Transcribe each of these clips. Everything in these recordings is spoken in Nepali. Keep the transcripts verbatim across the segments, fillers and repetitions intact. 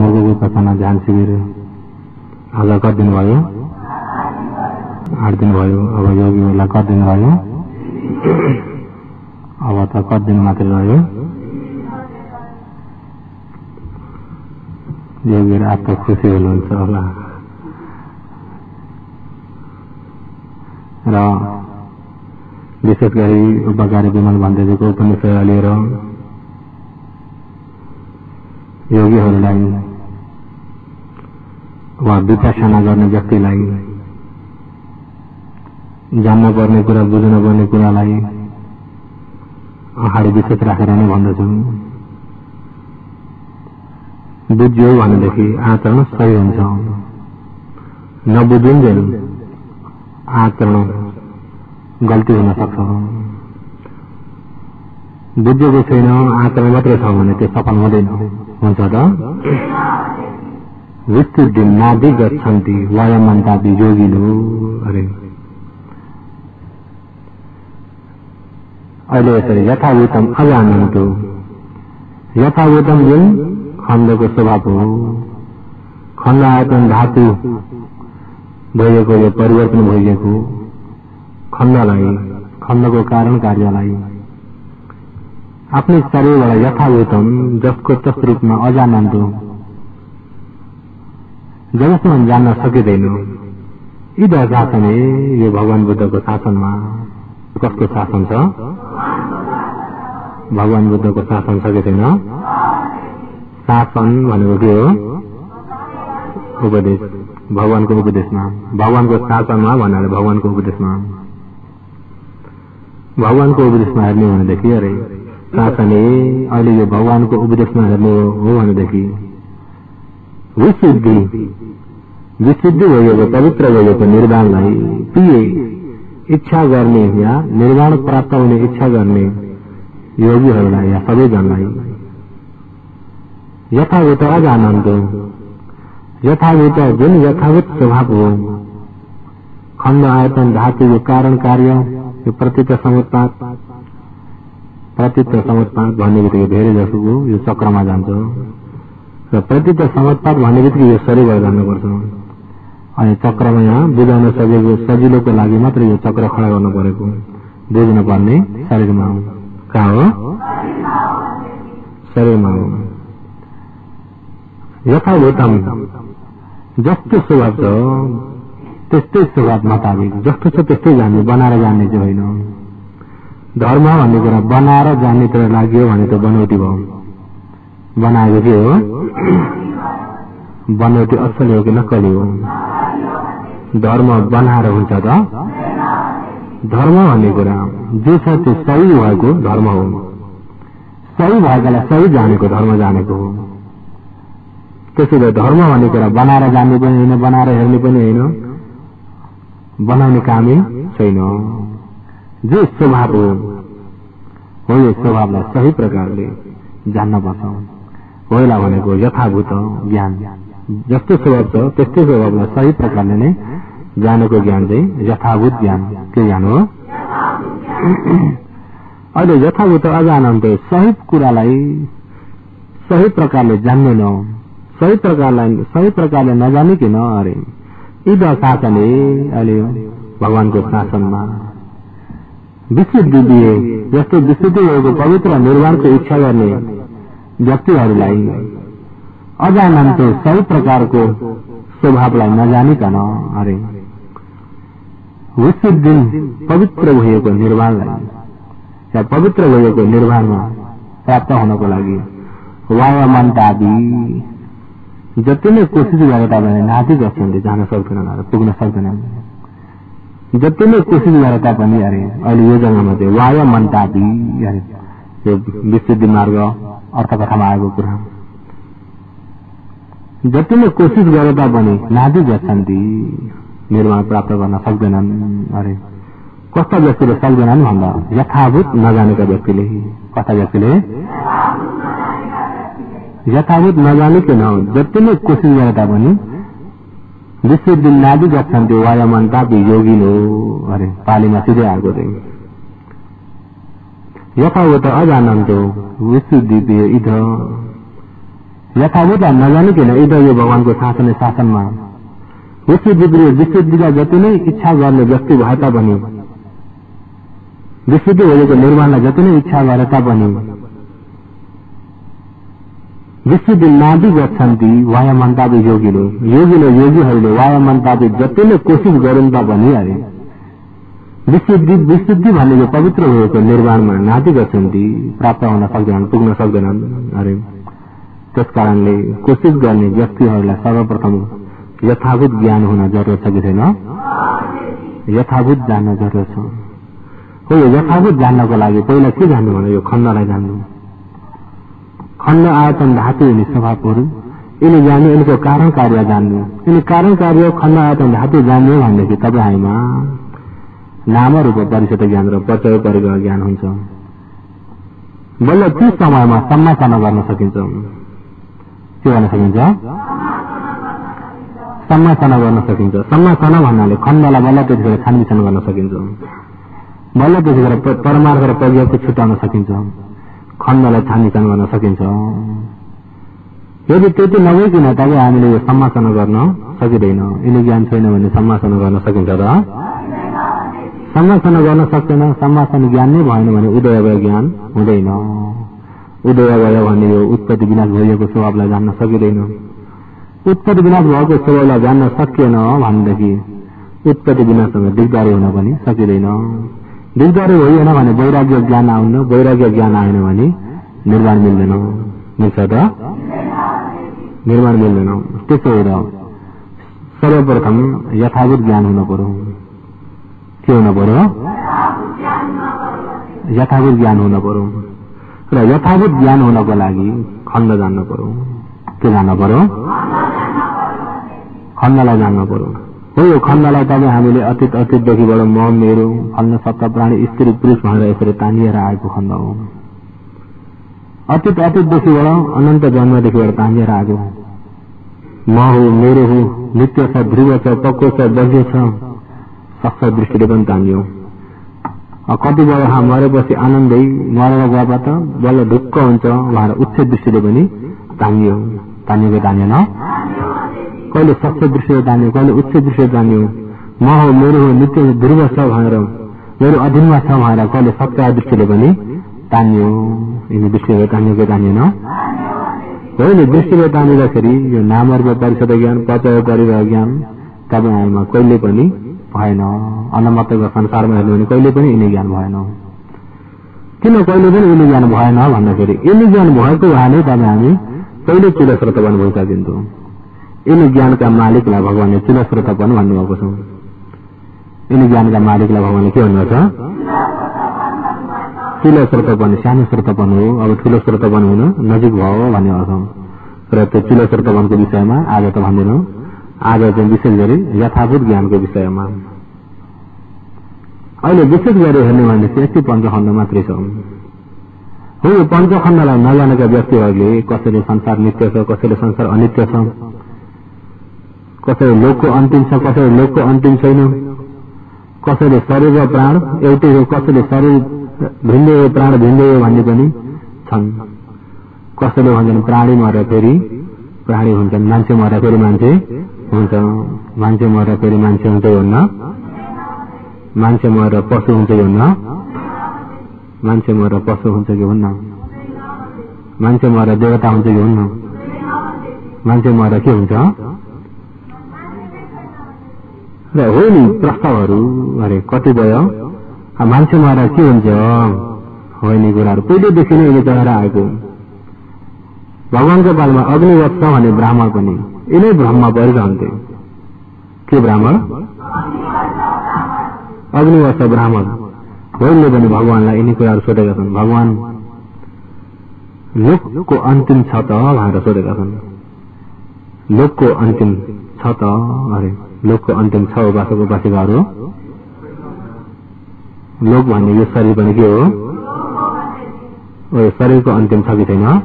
मुगु उपासना ध्यान शिविर आज कति दिन भयो? आठ दिन भयो। अब योगीहरूलाई कति दिन भयो? अब त कति दिन मात्रै रह्यो? योगीहरू आज त खुसी हुनुहुन्छ होला। र विशेष गरी उपकारी विमल भन्दैको उपनिषद लिएर योगीहरूलाई वा विपश्यना गर्ने व्यक्तिलाई जान्न पर्ने कुरा बुझ्न पर्ने कुरालाई अगाडि विशेष राखेर नै भन्दछु। बुझ्यो भनेदेखि आचरण सही हुन्छ, नबुझुन्जेल आचरण गल्ती हुन सक्छ। बुझेको छैन आचरण मात्रै छ भने त्यो सफल हुँदैन। हुन्छ त विस्तृति नादि गच्छन्ति वायमन्तादि योगिनो। अरे अहिले यसरी यथाभूतम अजानन्तो, यथाभूतम जुन खण्डको स्वभाव हो, खण्ड आयतन धातु भइएको यो परिवर्तन भइएको खण्डलाई, खण्डको कारण कार्यलाई आफ्नै शरीरबाट यथाभूतम जसको तस रूपमा अजानन्तो जबसम्म जान्न सकिँदैन। यी शासने यो भगवान बुद्धको शासनमा कसको शासन छ? भगवान बुद्धको शासन छ कि छैन? शासन भनेको के हो? उपदेश। भगवानको उपदेशमा, भगवानको शासनमा भन्नाले भगवानको उपदेशमा, भगवानको उपदेशमा हेर्ने भनेदेखि अरे शासने अहिले यो भगवानको उपदेशमा हेर्ने हो भनेदेखि विशुद्धि, विशुद्धि भएको पवित्र भएको निर्वाणलाई पिए इच्छा गर्ने या निर्वाण प्राप्त हुने इच्छा गर्ने योगीहरूलाई या सबैजनालाई यथाभूत अजानन्तो, यथाभूत जुन यथाभूत स्वभाव हो, खण्ड आयतन धातु यो कारण कार्य यो प्रतीत समुत्पाद, प्रतीत समुत्पाद भन्ने बित्तिकै धेरै जसो यो चक्रमा जान्छ र प्रतीत समुत्पाद भन्ने बित्तिकै यो शरीरबाट जानुपर्छ। अनि चक्रमा यहाँ बुझाउन सकेको सजिलोको लागि मात्र यो चक्र खडा गर्नु परेको, बुझ्न पर्ने शरीरमा हो। कहाँ हो? शरीरमा हो। यथाभूतम जस्तो स्वभाव छ त्यस्तै स्वभाव मुताबिक जस्तो छ त्यस्तै जान्ने, बनाएर जान्ने चाहिँ होइन। धर्म भन्ने कुरा बनाएर जान्नेतिर लाग्यो भने त बनौटी भयो। बनाएको के हो? बनौटी असल हो कि नक्कली हो? धर्म बनाएर हुन्छ त? धर्म भन्ने कुरा जे छ त्यो सही भएको धर्म हो। सही भएकालाई सही जानेको धर्म जानेको हो। त्यसैले धर्म भन्ने कुरा बनाएर जान्ने पनि होइन, बनाएर हेर्ने पनि होइन, बनाउने कामै छैन। जो स्वभाव हो हो यो स्वभावलाई सही प्रकारले जान्न पर्छ। पहिला भनेको यथाभूत ज्ञान, जस्तो स्वभाव छ त्यस्तै स्वभावलाई सही प्रकारले नै जानेको ज्ञान चाहिँ यथाभूत ज्ञान। के ज्ञान हो? अहिले यथाभूत अजानन्त सही कुरालाई सही प्रकारले जान्दैन, सही प्रकारलाई सही प्रकारले नजानिकन अरे यी शासनले अहिले भगवानको शासनमा विशुद्धि दिए। जस्तो विशुद्धि भएको पवित्र निर्वाणको इच्छा गर्ने व्यक्तिहरूलाई अजानन्त सही प्रकारको स्वभावलाई नजानिकन अरे विशुद्धि पवित्र भएको निर्वाणलाई या पवित्र भएको निर्वाणमा प्राप्त हुनको लागि वायमन्तादि जति नै कोसिस गरे तापनि नाति गर्छन्, जान सक्दैनन्, पुग्न सक्दैनन्। जति नै कोसिस गरे तापनि अरे अहिले यो जग्गामा चाहिँ वायमन्तादि अरे यो विशुद्धि मार्ग अर्थकथामा आएको कुरा, जति नै कोसिस गरे तापनि नाति गर्छन्, निर्वाण प्राप्त गर्न सक्दैनन्। अरे कस्ता व्यक्तिले सक्दैनन् भन्दा यथाभूत नजानेका व्यक्तिले। कस्ता व्यक्तिले? यथाभूत नजानिकन जति नै कोसिस गरे तापनि विशुद्धि नादि गच्छन् त्यो वायमन्ता योगिनो। अरे पालीमा सिधै आएको चाहिँ यथाभूत अजानन्तो विशुद्धि इध यथाभूतलाई नजानिकन यदि यो भगवानको शासन शासनमा विशुद्धि विशुद्धिका जति नै इच्छा गर्ने व्यक्ति भए तापनि विशुद्धि भएको निर्माणलाई जति नै इच्छा गरे तापनि विशुद्धि नादि गच्छन्ति वायमन्तादि योगिलो योगिलो योगीहरूले वायमन्तादि जति नै कोसिस गरून् तापनि अरे विशुद्धि विशुद्धि भनेको पवित्र भएको निर्माणमा नादि गच्छन्ति प्राप्त हुन सक्दैनन् पुग्न सक्दैनन् अरे त्यस कारणले कोसिस गर्ने व्यक्तिहरूलाई सर्वप्रथम यथाभूत ज्ञान हुन जरुरत छ कि छैन यथाभूत जान्न जरुरत छ हो यो यथाभूत जान्नको लागि पहिला के जान्नु भने यो खण्डलाई जान्नु खण्ड आयतन धातु हुने स्वभावहरू यिनी जान्नु यिनको कारण कार्य जान्नु यिनी कारण कार्य खण्ड आयतन धातु जान्नु भनेदेखि तपाईँ नाम रूप परिषद ज्ञान र प्रचय परिग्रह ज्ञान हुन्छ बल्ल ती समयमा सम्माचना गर्न सकिन्छ के गर्न सकिन्छ सम्माचना गर्न सकिन्छ सम्माचना भन्नाले खण्डलाई बल्ल त्यतिखेर छानबिछान गर्न सकिन्छ बल्ल त्यतिखेर परमार्थ र प्रज्ञाको छुट्याउन सकिन्छ खण्डलाई छानबिछान गर्न सकिन्छ यदि त्यति नभइकन तपाईँ हामीले यो सम्माचना गर्न सकिँदैन यिनी ज्ञान छैन भने सम्माचना गर्न सकिन्छ र सम्माचना गर्न सक्दैन सम्माचना ज्ञान नै भएन भने उदयभय ज्ञान हुँदैन उदयभय भन्ने यो उत्पत्ति विनाश भइएको स्वभावलाई जान्न सकिँदैन उत्पत्ति विनाश भएको स्वभावलाई जान्न सकिएन भनेदेखि उत्पत्ति विनाशसँग दिगदारी हुन पनि सकिँदैन दिगदारी होइन भने वैराग्य ज्ञान आउन वैराग्य ज्ञान आएन भने निर्माण मिल्दैन मिल्छ त निर्माण मिल्दैन त्यसो हुँदा सर्वप्रथम यथाभूत ज्ञान हुन पर्यो के हुन पर्यो यथाभूत ज्ञान हुन पर्यो र यथाभूत ज्ञान हुनको लागि खण्ड जान्न पर्यो के जान्न पर्यो खण्डलाई जान्न पर्यो हो यो खण्डलाई तपाईँ हामीले अतीत अतीतदेखिबाट म मेरो फल्न सत्ता प्राणी स्त्री पुरुष भनेर यसरी तानिएर आएको खण्ड हो अतीत अतीतदेखिबाट अनन्त जन्मदेखिबाट तानिएर आएको म हो मेरो हो नित्य छ ध्रुव छ पक्को छ बज्यो छ सक्छ दृष्टिले पनि तानियो कतिपय हा मरेपछि आनन्दै मरेर गएबाट बल्ल ढुक्क हुन्छ उहाँहरू उच्च दृष्टिले पनि तानियो तानिएको तानिएन कहिले सक्ष दृश्य तान्यो कहिले उच्च दृश्य तान्यो म हो मेरो हो नित्य ध्रुव छ भनेर मेरो अधीनमा छ भनेर कहिले सत्य दृष्टिले पनि तान्यो यिनी दृष्टिले तानिएको तानिएन होइन दृष्टिले तानिँदाखेरि यो नामहरूको परिषद ज्ञान प्रचय परिग्रह ज्ञान तपाईँहरूमा कहिले पनि भएन अनमतको संसारमा हेर्नु भने कहिले पनि यिनी ज्ञान भएन किन कहिले पनि यिनी ज्ञान भएन भन्दाखेरि यिनी ज्ञान भएको भए नै तपाईँ हामी कहिले चुलस्रोतपन भइसकिन्थ्यौँ यिनी ज्ञानका मालिकलाई भगवानले चुलस्रोतपन भन्नुभएको छ यिनी ज्ञानका मालिकलाई भगवानले के भन्नुभएको छ चुलस्रोतपन सानो स्रोतपन हो अब ठुलो स्रोतपन हुन नजिक भयो भन्ने अर्थ र त्यो चुलस्रोतपनको विषयमा आज त भन्दैनौँ आज चाहिँ विशेष गरी यथाभूत ज्ञानको विषयमा अहिले विशेष गरी हेर्ने भनेपछि यति पञ्चखण्ड मात्रै छ हो यो पञ्चखण्डलाई नजानेका व्यक्तिहरूले कसैले संसार नित्य छ कसैले संसार अनित्य छ कसैले लोकको अन्तिम छ कसैले लोकको अन्तिम छैन कसैले शरीर र प्राण एउटै हो कसैले शरीर भिन्दै हो प्राण भिन्दै हो भन्ने पनि छन् कसैले भन्छन् प्राणी मरेर फेरि प्राणी हुन्छन् मान्छे मरेर फेरि मान्छे हुन्छ मान्छे मरेर फेरि मान्छे हुन्छ हुन्न मान्छे मरेर पशु हुन्छ कि हुन्न मान्छे मरेर पशु हुन्छ कि हुन्न मान्छे मरेर देवता हुन्छ कि हुन्न मान्छे मरेर के हुन्छ र हो नि प्रस्तावहरू अरे कतिपय मान्छे मरेर के हुन्छ हो नि कुराहरू पहिलेदेखि नै यिनी चढेर आएको भगवानको पालमा अग्निवत्स भने ब्राह्मण पनि यिनै भ्रममा परिरहन्थे के ब्राह्मण अग्निवत्स ब्राह्मण होइनले पनि भगवानलाई यिनी कुराहरू सोधेका छन् भगवान लोकको अन्तिम छ त भनेर सोधेका छन् लोकको अन्तिम छ त अरे लोकको अन्तिम छ उपासक उपासिकाहरू लोक भन्ने यो शरीर पनि के हो शरीरको अन्तिम छ कि छैन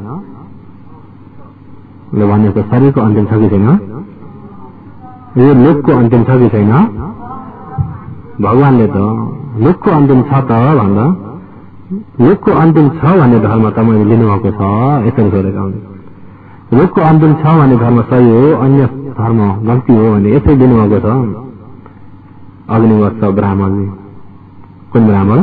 ले भनेको शरीरको अन्तिम छ कि छैन यो लोकको अन्तिम छ कि छैन भगवानले त लोकको अन्तिम छ त भन्दा लोकको अन्तिम छ भन्ने धर्म तपाईँले लिनुभएको छ यसरी सोधेका हुन् लोकको अन्तिम छ भने धर्म सही हो, अन्य धर्म गल्ती हो भने यसै दिनुभएको छ अग्निवत्स ब्राह्मणले। कुन ब्राह्मण?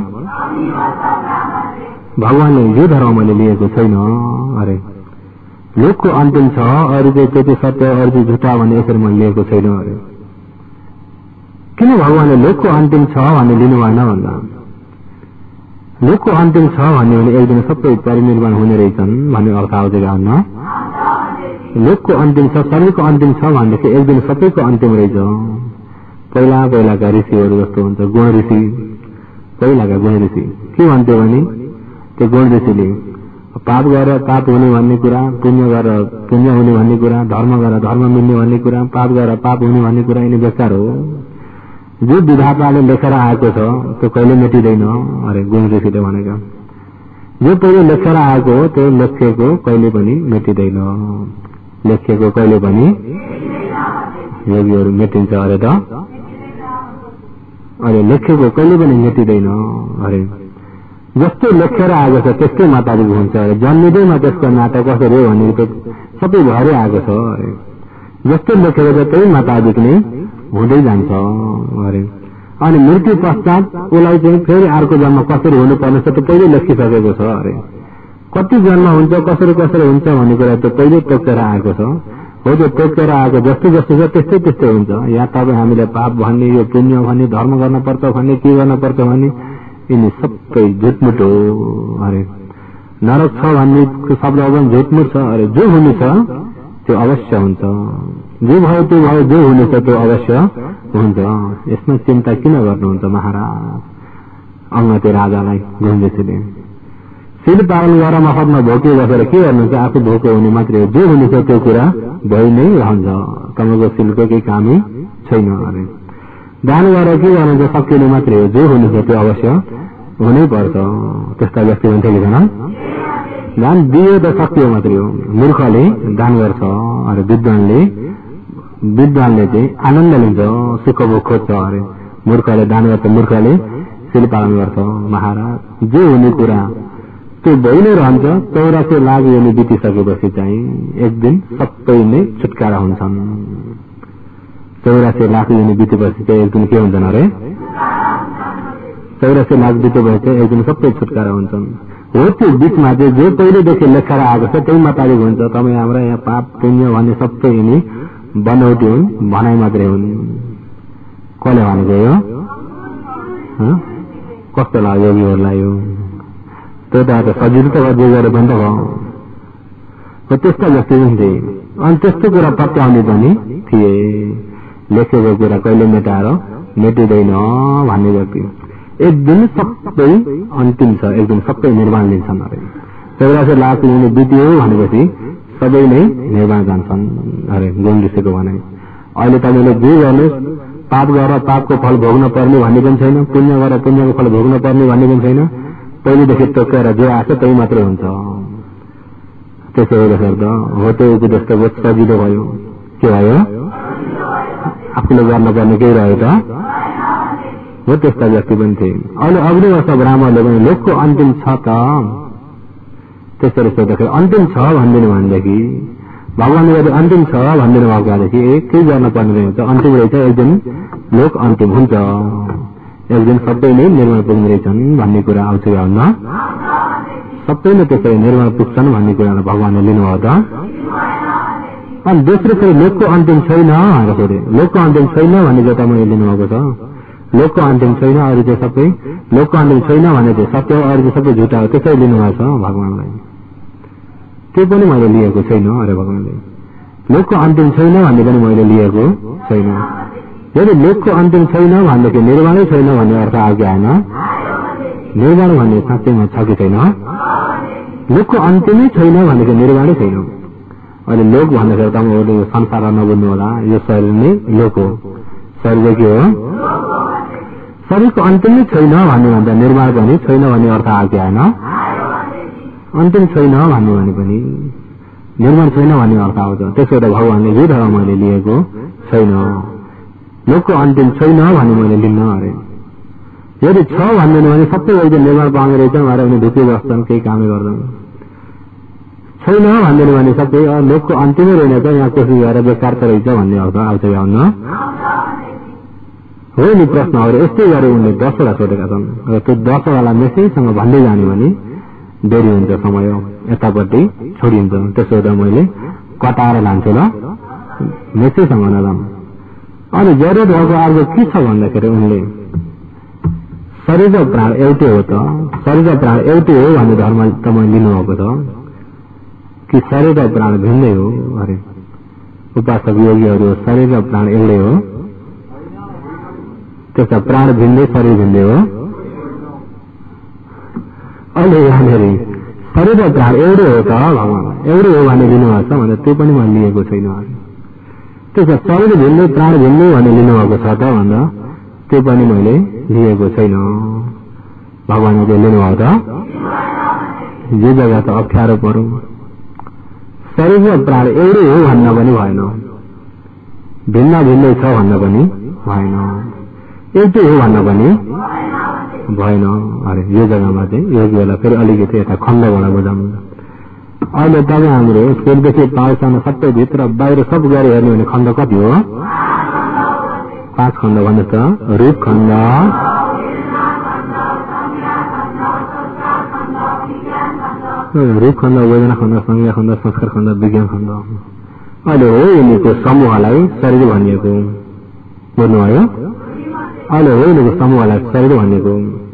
भगवानले यो धर्म मैले लिएको छैन अरे, लोकको अन्तिम छ, अरू चाहिँ त्यो चाहिँ सत्य अरू चाहिँ झुटा भने यसरी मैले लिएको छैन अरे। किन भगवानले लोकको अन्तिम छ भन्ने लिनु भएन भन्दा, लोकको अन्तिम छ भन्ने भने एक दिन सबै परिनिर्वाण हुने रहेछन् भन्ने अर्थ आउँछ गाउन। लोकको अन्तिम छ, शरीरको अन्तिम छ भनेदेखि एक दिन सबैको अन्तिम रहेछ। पहिला पहिलाका ऋषिहरू जस्तो हुन्छ, गुण ऋषि, पहिलाका गुण ऋषि के भन्थ्यो भने त्यो गुण ऋषिले पाप गरेर पाप हुने भन्ने कुरा, पुण्य गरेर पुण्य हुने भन्ने कुरा, धर्म गरेर धर्म मिल्ने भन्ने कुरा, पाप गरेर पाप हुने भन्ने कुरा यिनी बेकार हो। जो विधाताले लेखेर आएको छ त्यो कहिले मेटिँदैन अरे, गुण ऋषिले भनेको। जो पहिले लेखेर आएको हो त्यो लेखिएको कहिले पनि मेटिँदैन, लेखिएको कहिले पनि योगीहरू मेटिन्छ अरे त, अरे लेखेको कहिले पनि मेटिँदैन अरे। जस्तो लेखेर आएको छ त्यस्तै माताजीको हुन्छ अरे, जन्मिँदैमा त्यसको नाटक कसरी हो भन्ने त सबै भएरै आएको छ अरे। जस्तो लेखेको छ त्यही माताजीको नै हुँदै जान्छ अरे। अनि मृत्यु पश्चात उसलाई चाहिँ फेरि अर्को जन्म कसरी हुनुपर्ने छ त्यो पहिले लेखिसकेको छ अरे। कति जन्म हुन्छ कसरी कसरी हुन्छ भन्ने कुरा त्यो पहिले तोकेर आएको छ हो। त्यो तोकेर आएको जस्तो जस्तो छ त्यस्तै त्यस्तै हुन्छ। या तपाईँ हामीले पाप भन्ने, यो पुण्य भन्ने, धर्म गर्न पर्छ भन्ने, के गर्न पर्छ भन्ने यिनी सबै झुटमुट हो अरे। नरक छ भन्ने शब्द अब झुटमुट छ अरे। जो हुने छ त्यो अवश्य हुन्छ, जो भयो त्यो भयो, जो हुनेछ त्यो अवश्य हुन्छ। यसमा चिन्ता किन गर्नुहुन्छ महाराज? अङ्गते राजालाई गुन्जेसीले शिल पालन गरेर मफतमा भोके बसेर के गर्नुहुन्छ? आफू भोको हुने मात्रै हो। जो हुनेछ त्यो कुरा भइ नै रहन्छ, तपाईँको शिलको केही कामै छैन अरे। दान गरेर के गर्नुहुन्छ? सकिने मात्रै हो। जो हुनेछ त्यो अवश्य हुनै पर्छ। त्यस्ता व्यक्ति हुन्थ्यो कि छैन? दान दियो त सकियो मात्रै हो। मूर्खले दान गर्छ अरे, विद्वानले विद्वानले चाहिँ आनन्द लिन्छ, सुख भोग खोज्छ अरे। मूर्खले दान गर्छ, मूर्खले शिल पालन गर्छ। महाराज जो हुने कुरा त्यो भइ नै रहन्छ। चौरासी लाख योनि बितिसकेपछि चाहिँ एक दिन सबै नै छुटकारा हुन्छन्। चौरासी लाख योनि बितेपछि चाहिँ एक दिन के हुन्छन् अरे? चौरासी लाख बितेपछि चाहिँ एक दिन सबै छुटकारा हुन्छन्। हो त्यो बिचमा चाहिँ जो पहिलेदेखि लेखेर आएको छ त्यही मातालिक हुन्छ। तपाईँ हाम्रो यहाँ पाप पुण्य भन्ने सबै यिनी बनौटी हुन्, भनाइ मात्रै हुन्। कसले भनेको यो? कस्तो लाग्यो योगीहरूलाई? यो त्यो त सजिलो त गर्दै गरेर पनि त भयो। त्यस्ता व्यक्ति पनि थिए। अनि त्यस्तो कुरा पत्याउने पनि थिए। लेखेको कुरा कहिले मेटाएर मेटिँदैन भन्ने व्यक्ति एक दिन सबै अन्तिम छ, एक दिन सबै निर्माण लिन्छन् अरे। चौरासी लाख लिने बित्यो भनेपछि सबै नै निर्माण जान्छन् अरे, गुण ऋषिको भनाइ। अहिले तपाईँले जे गर्नुहोस्, पाप गरेर पापको फल भोग्न पर्ने भन्ने पनि छैन, पुण्य गरेर पुण्यको फल भोग्न पर्ने भन्ने पनि छैन। पहिलेदेखि तोकेर जो आएको त्यही मात्रै हुन्छ। त्यसो हुँदाखेरि त हो त्यो उपदेश त बहुत सजिलो भयो। के भयो? आफूले गर्नुपर्ने केही रह्यो त हो। त्यस्ता व्यक्ति पनि थिए। अहिले अग्निवत्स ब्राह्मणले पनि लोकको अन्तिम छ त त्यसरी सोद्धाखेरि अन्तिम छ भनिदिनु भनेदेखि भगवानले यदि अन्तिम छ भनिदिनु भएको भएदेखि केही गर्न पर्ने रहेछ। अन्तिम रहेछ, एक दिन लोक अन्तिम हुन्छ, एक दिन सबै नै निर्माण पुग्ने रहेछन् भन्ने कुरा आउँछ भन्न। सबै नै त्यसरी निर्माण पुग्छन् भन्ने कुरालाई भगवानले लिनुभयो त। अनि दोस्रो फेरि लोकको अन्तिम छैन भनेर सोधे। लोकको अन्तिम छैन भन्ने चाहिँ तपाईँले लिनुभएको छ। लोकको अन्तिम छैन, अरू चाहिँ सबै लोकको अन्तिम छैन भने चाहिँ सत्य हो, अरू चाहिँ सबै झुटा हो। त्यसै लिनुभएको छ भगवानलाई। त्यो पनि मैले लिएको छैन अरे भगवानले। लोकको अन्तिम छैन भन्ने पनि मैले लिएको छैन। यदि लोकको अन्तिम छैन भनेदेखि निर्माणै छैन भन्ने अर्थ आयो कि आएन? निर्माण भन्ने साँच्चैमा छ कि छैन? लोकको अन्तिमै छैन भनेदेखि निर्माणै छैन। अहिले लोक भन्दाखेरि तपाईँहरूले संसार नबुझ्नु होला, यो शरीर नै लोक हो। शरीर के हो? शरीरको अन्तिमै छैन भन्ने भन्दा निर्माण पनि छैन भन्ने अर्थ आयो कि आएन? अन्तिम छैन भन्ने भने पनि निर्माण छैन भन्ने अर्थ आउँछ। त्यसो त भगवानले यो धर्म मैले लिएको छैन। लोकको अन्तिम छैन भन्ने मैले लिन्न अरे। यदि छ भन्दैन भने सबै एकदम निर्माण पाउने रहेछन् भनेर उनी ढुकी बस्छन्, केही कामै गर्दैन। छ छैन भन्दैन भने सबै लोकको अन्तिमै रहेन त यहाँ कोसिस गरेर बेकार त रहेछ भन्ने आउँछ आउँछ आउन हो नि प्रश्नहरू यस्तै गरे उनले दसवटा छोडेका छन् र त्यो दसवटालाई मेसैसँग भन्दै जाने भने देरी हुन्छ समय यतापट्टि छोडिन्छ त्यसो त मैले कटाएर लान्छु ल मेसैसँग नजाम अनि जरुरत भएको अर्को के छ भन्दाखेरि उनले शरीर र प्राण एउटै हो त शरीर र प्राण एउटै हो भन्ने धर्म तपाईँ लिनुभएको छ कि शरीर र प्राण भिन्दै हो अरे उपासक योगीहरू शरीर र प्राण एउटै हो त्यसका प्राण भिन्दै शरीर भिन्दै हो अहिले यहाँनिर शरीर र प्राण एउटै हो त भगवान एउटै हो भने लिनुभएको छ भने त्यो पनि मैले लिएको छैन त्यसका शरीर भिन्दै प्राण भिन्दै भने लिनुभएको छ त भन्दा त्यो पनि मैले लिएको छैन भगवानले लिनुभएको त यो जग्गा त अप्ठ्यारो पर्यो शरीर र प्राण एउटै हो भन्न पनि भएन भिन्न भिन्दै छ भन्न पनि भएन एउटै हो भन्न पनि भएन अरे यो जग्गामा चाहिँ योगीहरूलाई फेरि अलिकति यता खण्डबाट बुझाउनु अहिले तपाईँ हाम्रो सुरदेखि पाँचसम्म सबै भित्र बाहिर सब गरी हेर्ने भने खण्ड कति हो पाँच खण्ड भन्नुहोस् त रूप खण्ड रूप खण्ड वेदना खण्ड संज्ञा खण्ड संस्कार खण्ड विज्ञान खण्ड अहिले हो यिनीको समूहलाई शरीर भनिएको बुझ्नुभयो अहिले हो यिनीको समूहलाई शरीर भनिएको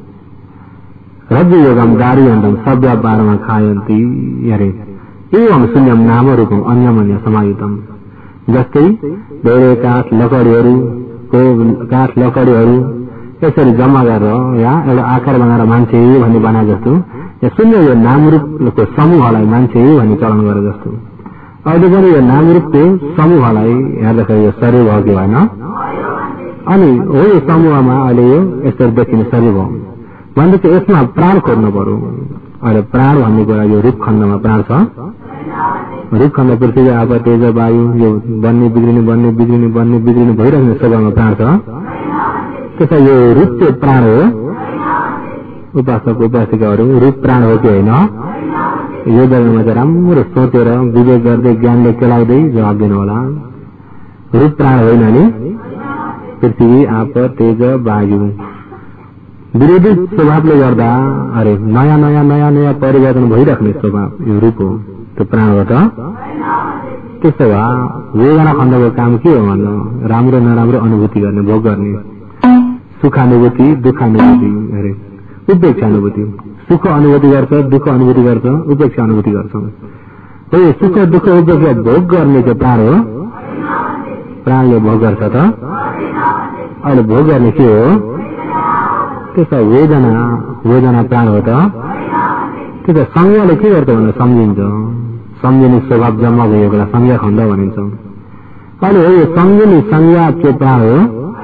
रज्जु योगम दारी अन्तम सभ्य बारमा खायन्ती अरे एवं शून्यम नाम रूपम अन्यमन्य समायुतम जस्तै धेरै काठ लकडीहरूको काठ लकडीहरू यसरी जम्मा गरेर या एउटा आकार बनाएर मान्छे भन्ने बनाए जस्तो या शून्य यो नाम रूपको समूहलाई मान्छे भन्ने चलन गरे जस्तो अहिले पनि यो नाम रूपको समूहलाई हेर्दाखेरि यो शरीर भयो कि भएन अनि हो यो समूहमा अहिले यो यसरी देखिने शरीर भयो भनेदेखि यसमा प्राण खोज्नु पर्यो अहिले प्राण भन्ने कुरा यो रूप खण्डमा प्राण छ रूप खण्ड पृथ्वी आवा तेज वायु यो बन्ने बिग्रिने बन्ने बिग्रिने बन्ने बिग्रिने भइरहने सबैमा प्राण छ त्यसै यो रूप चाहिँ प्राण हो उपासक उपासिकाहरू रूप प्राण हो कि होइन यो जग्गामा चाहिँ राम्रो सोचेर विवेक गर्दै ज्ञानले केलाउँदै जवाब दिनु होला रूप प्राण होइन नि पृथ्वी आप तेज वायु विरोधी स्वभावले गर्दा अरे नयाँ नयाँ नयाँ नयाँ परिवर्तन भइराख्ने स्वभाव यो रूप हो त्यो प्राणबाट त्यसो भए वेदना खण्डको काम के हो भन्नु राम्रो नराम्रो अनुभूति गर्ने भोग गर्ने सुखानुभूति दुःखानुभूति अरे उपेक्षा अनुभूति सुख अनुभूति गर्छ दुःख अनुभूति गर्छ उपेक्षा अनुभूति गर्छ हो सुख दुःख उपेक्षा भोग गर्ने चाहिँ प्राण हो प्राणले भोग गर्छ त अहिले भोग गर्ने के हो त्यसो वेदना वेदना प्राण हो त त्यसो संज्ञाले के गर्छ भनेर सम्झिन्छ सम्झिने स्वभाव जम्मा भएकोलाई संज्ञा खण्ड भनिन्छ अहिले हो यो सम्झिने संज्ञा के प्राण हो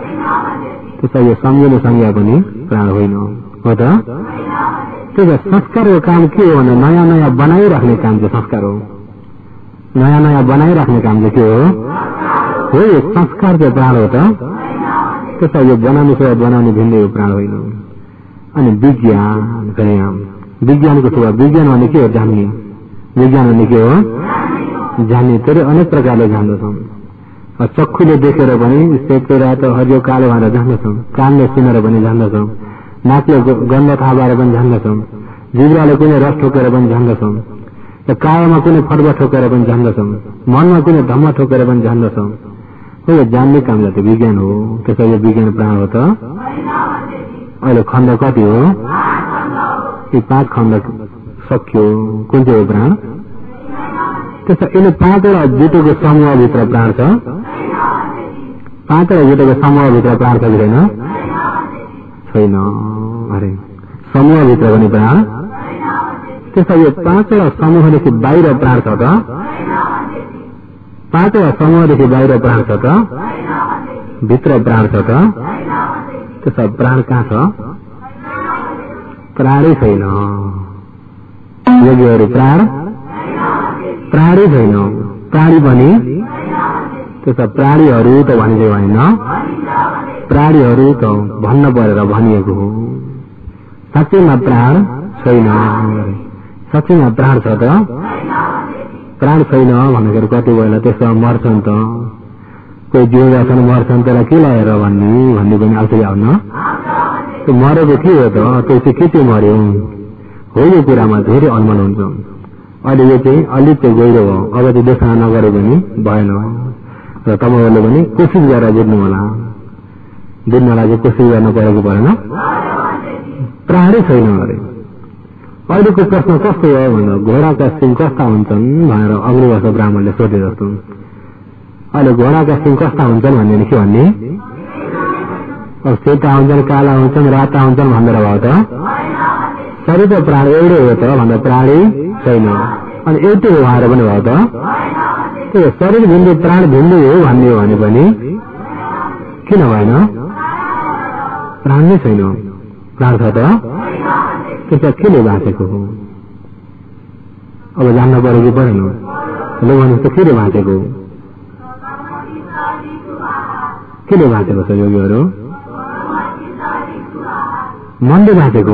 त्यसो यो सम्झिने संज्ञा पनि प्राण होइन हो त त्यसो संस्कारको काम के हो भने नयाँ नयाँ बनाइराख्ने काम चाहिँ संस्कार हो नयाँ नयाँ बनाइराख्ने काम चाहिँ के हो हो यो संस्कार चाहिँ प्राण हो त त्यसो यो बनाउने सेवा बनाउने भिन्दै हो प्राण होइन अनि विज्ञान विज्ञानको सेवा विज्ञान भने के हो जान्ने विज्ञान भने के हो जान्ने धेरै अनेक प्रकारले जान्दछौँ चक्षुले देखेर पनि सेतो रातो हरियो कालो भनेर जान्दछौँ कानले सुनेर पनि जान्दछौँ नाकले गन्ध थाहा भएर पनि जान्दछौँ जिब्राले कुनै रस ठोकेर पनि जान्दछौँ र कायामा कुनै फर्वा ठोकेर पनि जान्दछौँ मनमा कुनै धम्म ठोकेर पनि जान्दछौँ हो यो जान्ने काम जति विज्ञान हो त्यसो यो विज्ञान प्राण हो त अहिले खण्ड कति हो यी पाँच खण्ड सक्यो कुन चाहिँ हो प्राण त्यसो यसले पाँचवटा जुटोको समूहभित्र प्राण छ पाँचवटा जुटोको समूहभित्र प्राण छ कि छैन छैन अरे समूहभित्र पनि प्राण त्यसो यो पाँचवटा समूहदेखि बाहिर प्राण छ त पाँचवटा समूहदेखि बाहिर प्राण छ त भित्र प्राण छ त त्यसो प्राण कहाँ छ प्राणै छैन योगीहरू प्राण प्राणै छैन प्राणी पनि त्यसो प्राणीहरू त भनिदियो होइन प्राणीहरू त भन्न परेर भनिएको हो साँच्चैमा प्राण छैन साँच्चैमा प्राण छ त प्राण छैन भनेर कति बेला त्यसमा मर्छन् त कोही जिउँदा छन् मर्छन् त्यसलाई के लगाएर भन्ने भन्ने पनि आउँछ आउन त्यो मरेको के हो त त्यो चाहिँ के चाहिँ मर्यो हो यो कुरामा धेरै अनुमान हुन्छ अहिले यो चाहिँ अलिक चाहिँ गहिरो हो अब चाहिँ देखा नगरे पनि भएन र तपाईँहरूले पनि कोसिस गरेर बुझ्नु होला बुझ्नलाई चाहिँ कोसिस गर्न परेको परेन प्राणै छैन अरे अहिलेको प्रश्न कस्तो हो भन्दा घोडाका सिङ कस्ता हुन्छन् भनेर अग्निवास ब्राह्मणले सोधे जस्तो अहिले घोडाका सिङ कस्ता हुन्छन् भन्ने के भन्ने अब सेता हुन्छन् काला हुन्छन् राता हुन्छन् भनेर भयो त शरीर त प्राण एउटै हो त भन्दा प्राणै छैन अनि एउटै हो भनेर पनि भयो त त्यो शरीर भिन्दै प्राण भिन्दै हो भन्ने हो भने पनि किन भएन प्राण नै छैन प्राण छ त त्यसलाई केले बाँचेको हो अब जान्न पऱ्यो कि परेन ल भन्नुहोस् त केले बाँचेको केले बाँचेको छ योगीहरू मनले बाँचेको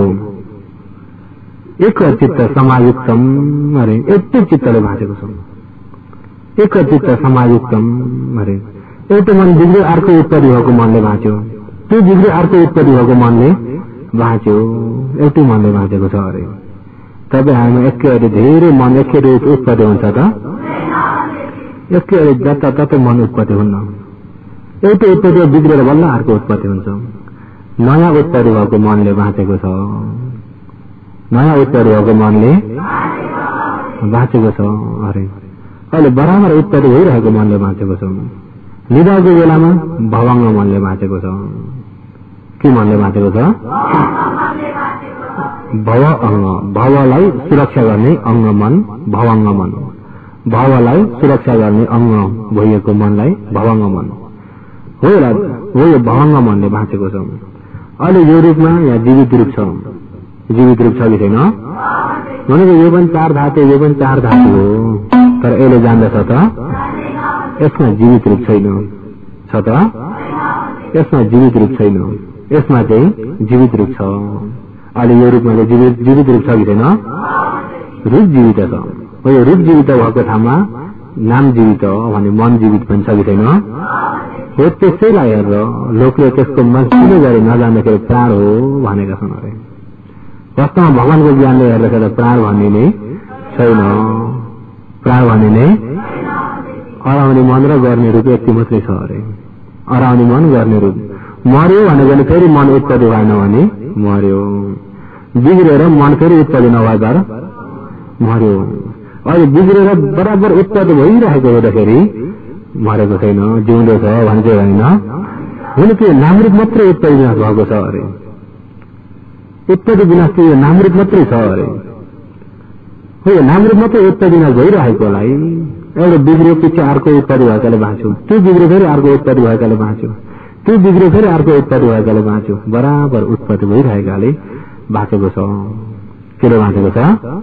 एक चित्त समायुक्तम अरे एउटै चित्तले बाँचेको छ एक चित्त समायुक्तम अरे एउटै मन बिग्रियो अर्को उत्पत्ति भएको मनले बाँच्यो त्यो बिग्रियो अर्को उत्पत्ति भएको मनले बाँच्यो एउटै मनले बाँचेको छ अरे तपाईँ हामीमा एकैचोटि धेरै मन एकैचोटि उत्पत्ति हुन्छ त एकैचोटि जता ततै मन उत्पत्ति हुन्न एउटै उत्पत्ति बिग्रेर बल्ल अर्को उत्पत्ति हुन्छ नयाँ उत्पत्ति भएको मनले बाँचेको छ नयाँ उत्पत्ति भएको मनले बाँचेको छ अरे अहिले बराबर उत्पत्ति भइरहेको मनले बाँचेको छ निदाको बेलामा भवाङ्ग मनले बाँचेको छ के मनले बाँचेको छ भव अङ्ग भवलाई सुरक्षा गर्ने अङ्ग मन भवाङ्ग मन भवलाई सुरक्षा गर्ने अङ्ग भइएको मनलाई भवाङ्ग मन हो हो यो भवाङ्ग मनले बाँचेको छ अहिले यो रूपमा यहाँ जीवित रूप छ जीवित रूप छ कि छैन भनेको यो पनि चार धातु यो पनि चार धातु हो तर यसले जान्दछ त यसमा जीवित रूप छैन छ त यसमा जीवित रूप छैन यसमा चाहिँ जीवित रूप छ अहिले यो रूपमा जीवित जीवित रूप छ कि छैन रूप जीवित छ हो यो रूप जीवित भएको ठाउँमा नाम जीवित हो भने मन जीवित पनि छ कि छैन हो त्यसैलाई हेरेर लोकले त्यसको किन गरे नजान्दाखेरि प्राण हो भनेका छन् अरे वास्तवमा भगवानको ज्ञानले हेर्दाखेरि प्राण भन्ने नै छैन प्राण भन्ने नै अराउने मन र गर्ने रूप यति मात्रै छ अरे अराउने मन गर्ने रूप मर्यो भनेको फेरि मन उत्पत्ति भएन भने मर्यो बिग्रेर मन फेरि उत्पत्ति नभएर मर्यो अहिले बिग्रेर बराबर उत्पत्ति भइरहेको हुँदाखेरि मरेको छैन जिउँदो छ भन्छ होइन हुन त्यो नामरूप मात्रै उत्पत्ति विनाश भएको छ अरे उत्पत्ति विनाश त्यो नामरूप मात्रै छ अरे हो यो नामरूप मात्रै उत्पत्ति विनाश भइरहेकोलाई एउटा बिग्रियो पछि अर्को उत्पत्ति भएकाले बाँच्यो त्यो बिग्रियो फेरि अर्को उत्पत्ति भएकाले बाँच्यो त्यो बिग्रियो फेरि अर्को उत्पत्ति भएकाले बाँच्यो बराबर उत्पत्ति भइरहेकाले बाँचेको छ के बाँचेको छ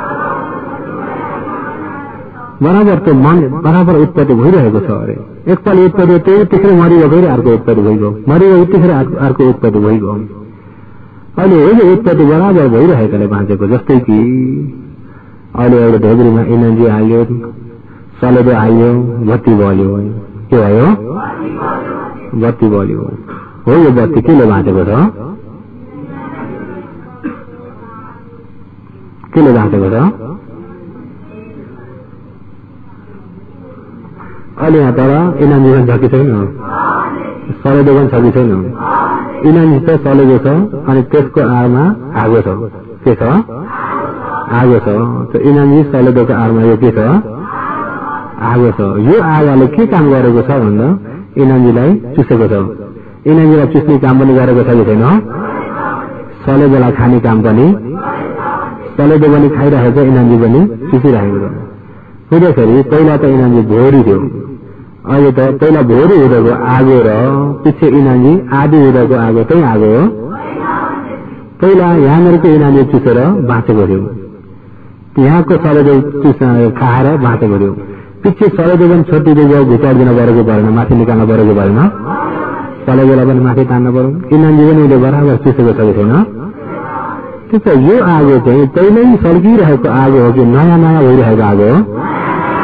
बराबर त्यो मन बराबर उत्पत्ति भइरहेको छ अरे एकपालि उत्पत्ति त्यो यतिखेर मरियो फेरि अर्को उत्पत्ति भइगयो मरियो यतिखेर अर्को उत्पत्ति भइगयो अहिले यो उत्पत्ति बराबर भइरहेकोले बाँचेको जस्तै कि अहिले एउटा ढोग्रीमा एनर्जी हाल्यो सलेदो हाल्यो बत्ती बल्यो के भयो बत्ती बल्यो हो यो बत्ती केले बाँचेको छ केले बाँचेको छ अहिले यहाँ तर इनामी पनि छ कि छैन सलेदो पनि छ कि छैन इनामी छ सलेदो छ अनि त्यसको आडमा आगो छ के छ आगो छ त्यो इनामी सलेदोको आडमा यो के छ आगो छ यो आगोले के काम गरेको छ भन्दा इनामीलाई चुसेको छ इनामीलाई चुस्ने काम पनि गरेको छ कि छैन सलेदोलाई खाने काम पनि सलेदो पनि खाइरहेको छ इनामी पनि चुसिरहेको छ हुँदाखेरि पहिला त इनामी भोरी थियो अहिले त पहिला भोरी हुँदाको आगो र पछि इनामी आधी हुँदाको आगो त्यही आगो हो पहिला यहाँनिरको इनामी चुसेर बाँचेको थियो यहाँको सलेदो चुस खाएर बाँचेको थियो पछि सलेदो पनि छोटिँदै गयो घुचाडिदिन परेको परेन माथि निकाल्न परेको परेन सलेदोलाई पनि माथि तान्न पर्यो इनामी पनि उसले बराबर चुसेको छ कि छैन त्यसो यो आगो चाहिँ पहिल्यै सल्किरहेको आगो हो कि नयाँ नयाँ भइरहेको आगो हो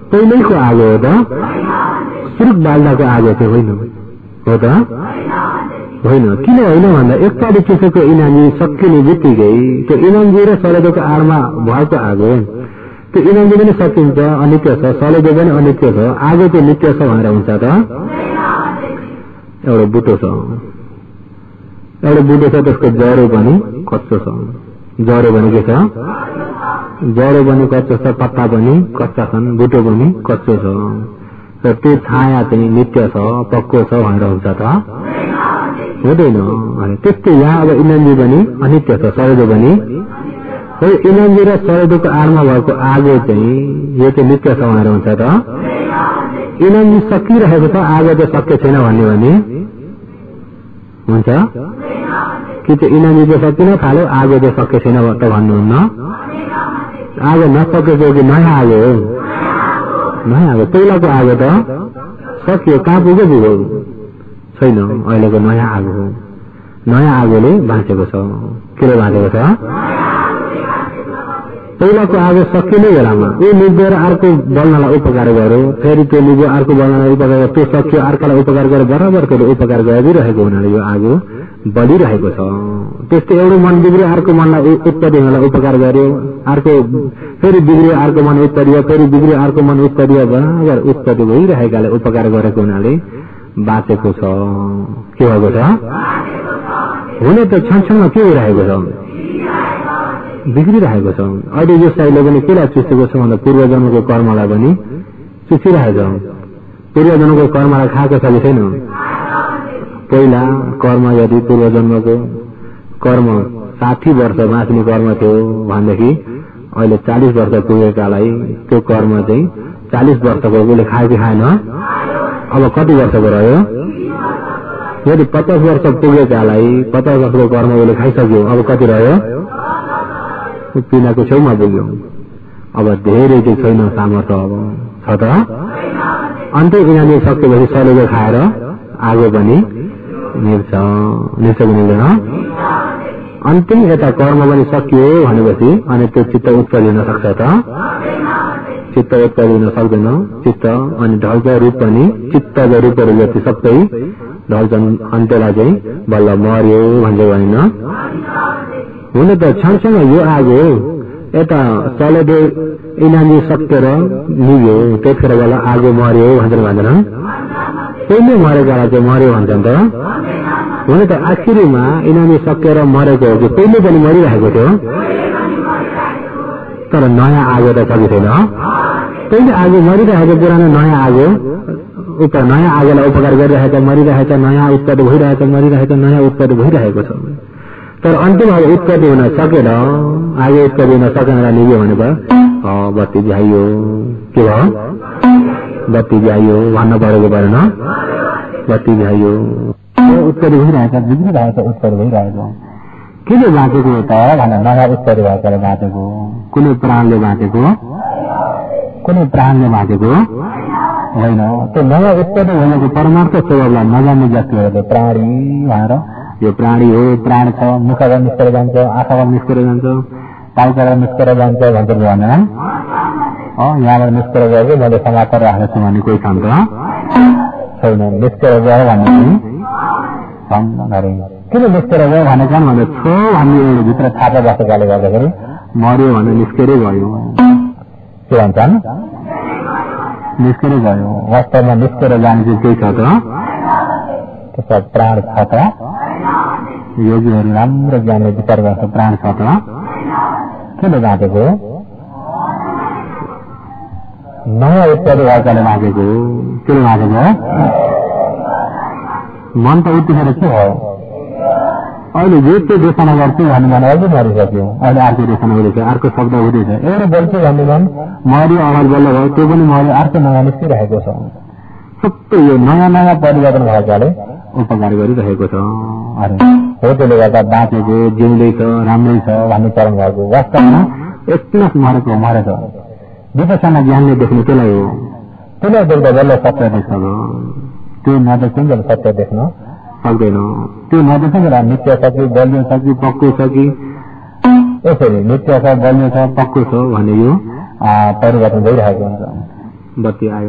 पहिल्यैको आगो हो त सुरुक बाल्दाको आगो चाहिँ होइन हो त होइन किन होइन भन्दा एकताले चिसोको इनामी सकिने बित्तिकै त्यो इनामी र सलेदोको आडमा भएको आगो त्यो इनामी पनि सकिन्छ अनित्य छ सलेदो पनि अनित्य छ आगो चाहिँ नित्य छ भनेर हुन्छ त एउटा बुटो छ एउटा बुटो छ त्यसको जरो पनि कच्चो छ जरो पनि के छ जरो पनि कच्चो छ पत्ता पनि कच्चा छन् बुटो पनि कच्चो छ र त्यो छाया चाहिँ नित्य छ पक्को छ भनेर हुन्छ त हुँदैन अनि त्यस्तै यहाँ अब इनामी पनि अनित्य छ सलेदो पनि इनामी र सलेदोको आडमा भएको आगो चाहिँ यो चाहिँ नित्य छ भनेर हुन्छ त इनामी सकिरहेको छ आगो चाहिँ सक्य छैन भन्ने भने हुन्छ कि चाहिँ इनामी चाहिँ सकिन थाल्यो आगो चाहिँ सक्य छैन त भन्नुहुन्न आगो नसकेको कि नयाँ आगो हो नयाँ आगो पहिलाको आगो त सकियो कहाँ पुग्यो पुग्यो छैन अहिलेको नयाँ आगो हो नयाँ आगोले बाँचेको छ के बाँचेको छ पहिलाको आगो सकिने बेलामा ऊ निभेर अर्को बल्नलाई उपकार गर्यो फेरि त्यो निभो अर्को बल्नलाई उपकार गर्यो त्यो सकियो अर्कालाई उपकार गरेर बराबर त्यसले उपकार गरिरहेको हुनाले यो आगो बढिरहेको छ त्यस्तै एउटा मन बिग्रियो अर्को मनलाई उत्पत्ति हुनलाई उपकार गर्यो अर्को फेरि बिग्रियो अर्को मन उत्पत्ति फेरि बिग्रियो अर्को मन उत्पत्ति बराबर उत्पत्ति भइरहेकाले उपकार गरेको हुनाले बाँचेको छ के भएको छ हुन त क्षणक्षणमा के भइरहेको छ बिग्रिरहेको छ अहिले यो साइडले पनि केलाई चुसेको छ भन्दा पूर्वजन्मको कर्मलाई पनि चुसिरहेको छ पूर्वजन्मको कर्मलाई खाएको छ कि छैन पहिला कर्म यदि पूर्वजन्मको कर्म साठी वर्ष बाँच्ने कर्म थियो भनेदेखि अहिले चालीस वर्ष पुगेकालाई त्यो कर्म चाहिँ चालीस वर्षको उसले खायो कि खाएन अब कति वर्षको रह्यो यदि पचास वर्ष पुगेकालाई पचास वर्षको कर्म उसले खाइसक्यो अब कति रह्यो पिनाको छेउमा पुग्यो अब धेरै चाहिँ छैन सामर्थ्य अब छ त अन्त्य इनामी सकेपछि सलेदो खाएर आगो पनि निर्छ निर्छ कि निर्दैन अन्तिम यता कर्म पनि सकियो भनेपछि अनि त्यो चित्त उत्पत्ति हुन सक्छ त चित्त उत्पत्ति हुन सक्दैन चित्त अनि ढल्क रूप पनि चित्तको रूपहरू जति सबै ढल्छन् अन्त्यलाई चाहिँ बल्ल मर्यो भन्छ होइन हुन त क्षणसँग यो आगो यता सलेदो इनामी सकेर निभ्यो त्यतिखेर बेला आगो मर्यो भन्छन् भन्दैन पहिले मरेकालाई चाहिँ मर्यो भन्छन् त हुन त आखिरीमा इनामी सकेर मरेको हो कि पहिले पनि मरिरहेको थियो तर नयाँ आगो त छ कि छैन पहिले आगो मरिरहेको पुरानो नयाँ आगो उप नयाँ आगोलाई उपकार गरिरहेको मरिरहेको नयाँ उत्पत्ति भइरहेको मरिरहेको नयाँ उत्पत्ति भइरहेको छ तर अन्तिम अब उत्पत्ति हुन सकेन आगे उत्पत्ति हुन सकेन निभ्यो भने भयो बत्ती जाइयो के भयो बत्ती जाइयो भन्न परेको परेन बत्ती जाइयो उत्पत्ति भइरहेको बिग्रिरहेको उत्पत्ति भइरहेको किन बाँचेको त भनेर नयाँ उत्पत्ति भएकोले बाँचेको कुनै प्राणले बाँचेको कुनै प्राणले बाँचेको होइन त्यो नयाँ उत्पत्ति हुनेको परमार्थ स्वभावलाई नजान्ने व्यक्तिहरूले प्राणी भएर यो प्राणी हो प्राण छ मुखबाट निस्केर जान्छ आँखाबाट निस्केर जान्छ टाउकाबाट निस्केर जान्छ भन्छ भनेर यहाँबाट निस्केर गएको मैले समाचार राखेको छु भन्ने कोही छन् त छैन निस्केर गयो भने किन निस्केर गयो भनेछन् भने छ भन्ने एउटा भित्र थाहा बसेकाले गर्दाखेरि मर्यो भने निस्केरै गयो के भन्छन् निस्केरै गयो वास्तवमा निस्केर जाने चाहिँ केही छ त त्यसमा प्राण छ त योगीहरू राम्रो ज्ञानले विचार गर्छ प्राण छ त किन बाँचेको नयाँ उत्पत्ति भएकाले बाँचेको किन बाँचेको मन त उतिखेर के भयो अहिले जे त्यो देशना गर्छु भन्ने मन अझै मरिसक्यो अहिले अर्को देशना हुँदैछ अर्को शब्द हुँदैछ एउटा बोल्छु भन्ने मन मर्यो आवाज बल्ल भयो त्यो पनि मर्यो अर्को नयाँ निस्किरहेको छ सबै यो नयाँ नयाँ परिवर्तन भएकाले उपकार गरिरहेको छ अरे हो त्यसले गर्दा बाँचेको जिउँदैछ राम्रै छ भन्ने चरण भएको वास्तवमा एकनाथ मरेको मरेछ विपसना ज्ञानले देख्ने त्यसलाई हो त्यसलाई देख्दा बल्ल सत्य देख्छ त्यो नदेख्छ सत्य देख्न सक्दैन त्यो नदेख्छ नित्य छ कि बलियो छ कि पक्को छ कि यसरी नित्य छ बलियो छ पक्को छ भने यो परिवर्तन भइरहेको हुन्छ बत्ती आयो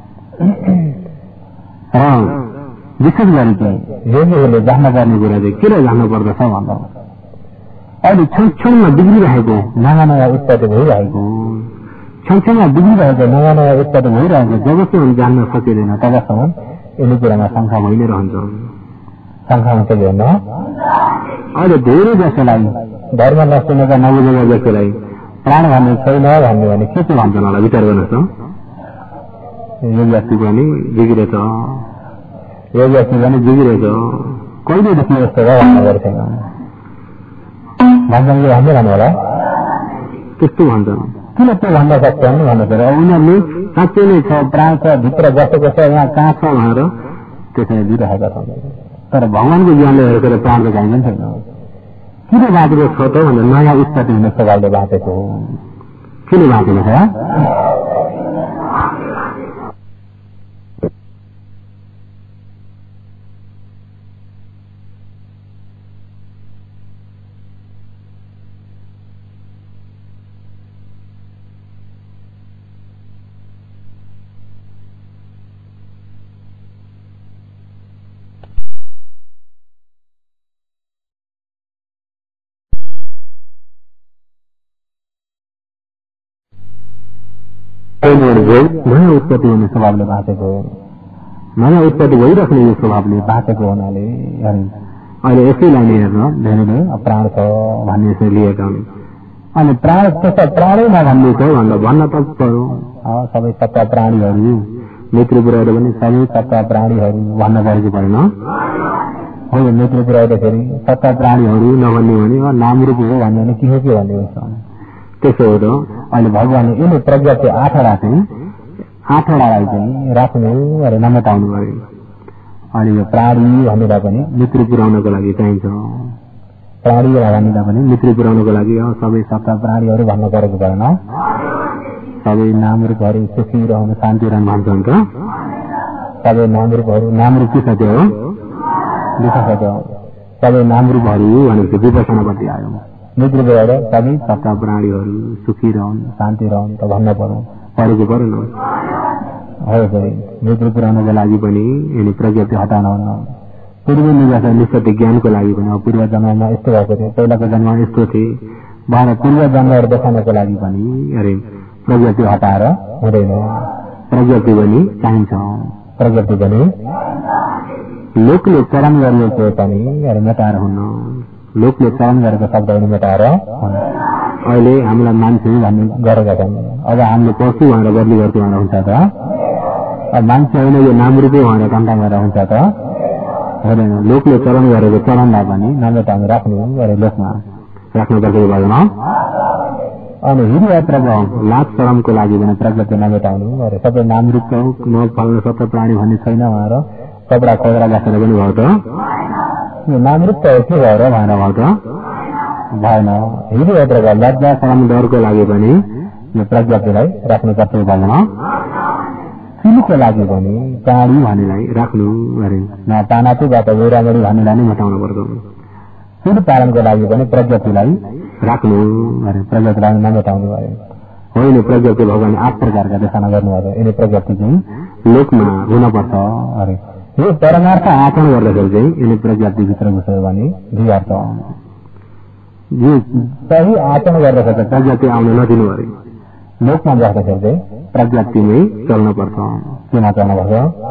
र विशेष गरी चाहिँ योगीहरूले जान्नुपर्ने कुरा चाहिँ किन जान्नु पर्दछ भन्दा अहिले छेउछेउमा बिग्रिरहेको नयाँ नयाँ उत्पत्ति भइरहेको छेउछेउमा बिग्रिरहेको नयाँ नयाँ उत्पत्ति भइरहेको जबसम्म जान्न सकिँदैन तबसम्म यिनी कुरामा शङ्का भइ नै रहन्छ। शङ्का हुन्छ कि होइन? अहिले धेरै जसोलाई धर्म नसुनेका नबुझेका व्यक्तिलाई प्राण भन्ने छैन भन्ने भने के चाहिँ भन्छन् होला विचार गर्नुहोस् त। यो व्यक्ति पनि बिग्रेछ, यो व्यक्ति पनि बिग्रेछ, कहिलेदेखि यस्तो भयो भन्ने गर्थेन भन्छन् कि भन्दै भन्नु होला त्यस्तो भन्छन्। किन त्यो भन्न सक्छन् भन्दाखेरि उनीहरूले साँच्चै नै छ प्राण छ भित्र बसेको छ यहाँ कहाँ छ भनेर त्यसरी दिइरहेका छन्। तर भगवानको ज्ञानले हेरेर प्राण त चाहिन्छ छैन। किन बाँचेको छ त भन्दा नयाँ उत्पत्ति हुने स्वभावले बाँचेको हो। किन बाँचेको छ? नयाँ उत्पत्ति हुने स्वभावले बाँचेको हो। नयाँ उत्पत्ति भइराख्ने यो स्वभावले बाँचेको हुनाले अहिले यसैलाई नै हेर्न धेरैले प्राण छ भन्ने यसरी लिएका हुन्। अनि प्राण त्यस्तो प्राणै नभन्ने छ भनेर भन्न त पर्यो। सबै सत्ता प्राणीहरू मृत्यु पुर्याएर पनि सबै सत्ता प्राणीहरू भन्न परेको परेन हो। यो मृत्यु पुर्याउँदाखेरि सत्ता प्राणीहरू नभन्ने भने नाम रूप हो भन्ने भने के हो के भन्ने हुन्छ। त्यसो हो त अहिले भगवानले यसले प्रज्ञाको आठवटा चाहिँ आठवटालाई चाहिँ राख्नु अरे नमेटाउनु पर्यो। अहिले यो प्राणी भनेर पनि मृत्यु पुर्याउनको लागि चाहिन्छ। प्राणी भनेर पनि मृत्यु पुर्याउनको लागि सबै सत्ता प्राणीहरू भन्नु परेको परेन। सबै नाम रूपहरू सुखी रहनु शान्ति रहनु भन्छन् त। सबै नाम रूपहरू नाम रूप के छ त्यो हो दुःख छ त्यो। सबै नाम रूपहरू भनेपछि विपसनापट्टि आयो। मृत्यु भएर सबै सत्ता प्राणीहरू सुखी रहन् शान्ति रहन् त भन्न पर्यो परेको परेन हो। फेरि मृत्यु पुर्याउनको लागि पनि यिनी प्रज्ञप्ति हटाउन हुन्न। पूर्व निवास निश्चित ज्ञानको लागि पनि अब पूर्व जन्ममा यस्तो भएको थियो पहिलाको जन्ममा यस्तो थिए भएर पूर्व जन्महरू देखाउनको लागि पनि अरे प्रज्ञप्ति हटाएर हुँदैन। प्रज्ञप्ति पनि चाहिन्छ। प्रज्ञप्ति पनि लोकले चरण गरिएको पनि अरे मेटाएर हुन्न। लोकले चरण गरेको शब्दहरू मेटाएर अहिले हामीलाई मान्छे भन्ने गरेका छन्। अब हामीले पशु भनेर बदली गर्थ्यो भनेर हुन्छ त। मान्छे होइन यो नाम रूपै भनेर कन्टा गरेर हुन्छ त हुँदैन। लोकले चरण गरेको चरणलाई पनि नमेटाउनु राख्नु गरे लोकमा राख्नु पर्छ भएन। अनि हिँडी यात्राको लाभ चरमको लागि भने प्रज्ञप्ति नमेटाउनु गरे सबै नाम रूपको म फल्ने सत्ता प्राणी भन्ने छैन भनेर कपडा खोजेर गाँसेर पनि भयो त। नाम रूप त के भएर भनेर भयो त भएन। हिँडी यात्राको लज्जा शरम डरको लागि पनि यो प्रज्ञप्तिलाई राख्नु पर्छ भएन। सिलुको लागि पनि प्राणी भन्नेलाई राख्नु अरे न पानातुबाट गैरागढी भन्नेलाई नै मेटाउनु पर्छ। सिल पालनको लागि पनि प्रज्ञप्तिलाई राख्नु अरे प्रज्ञप्तिलाई नमेटाउनु अरे होइन। प्रज्ञप्ति भगवानले आठ प्रकारका देखाना गर्नुभयो। यिनी प्रज्ञप्ति चाहिँ लोकमा हुनपर्छ अरे यो परमार्थ आचरण गर्दाखेरि चाहिँ यिनी प्रज्ञप्तिभित्र घुस्यो भने दुई अर्थ यो सही आचरण गर्दाखेरि प्रज्ञप्ति आउन नदिनु अरे। लोकमा बस्दाखेरि चाहिँ प्रज्ञप्तिमै चल्नुपर्छ। केमा चल्नुपर्छ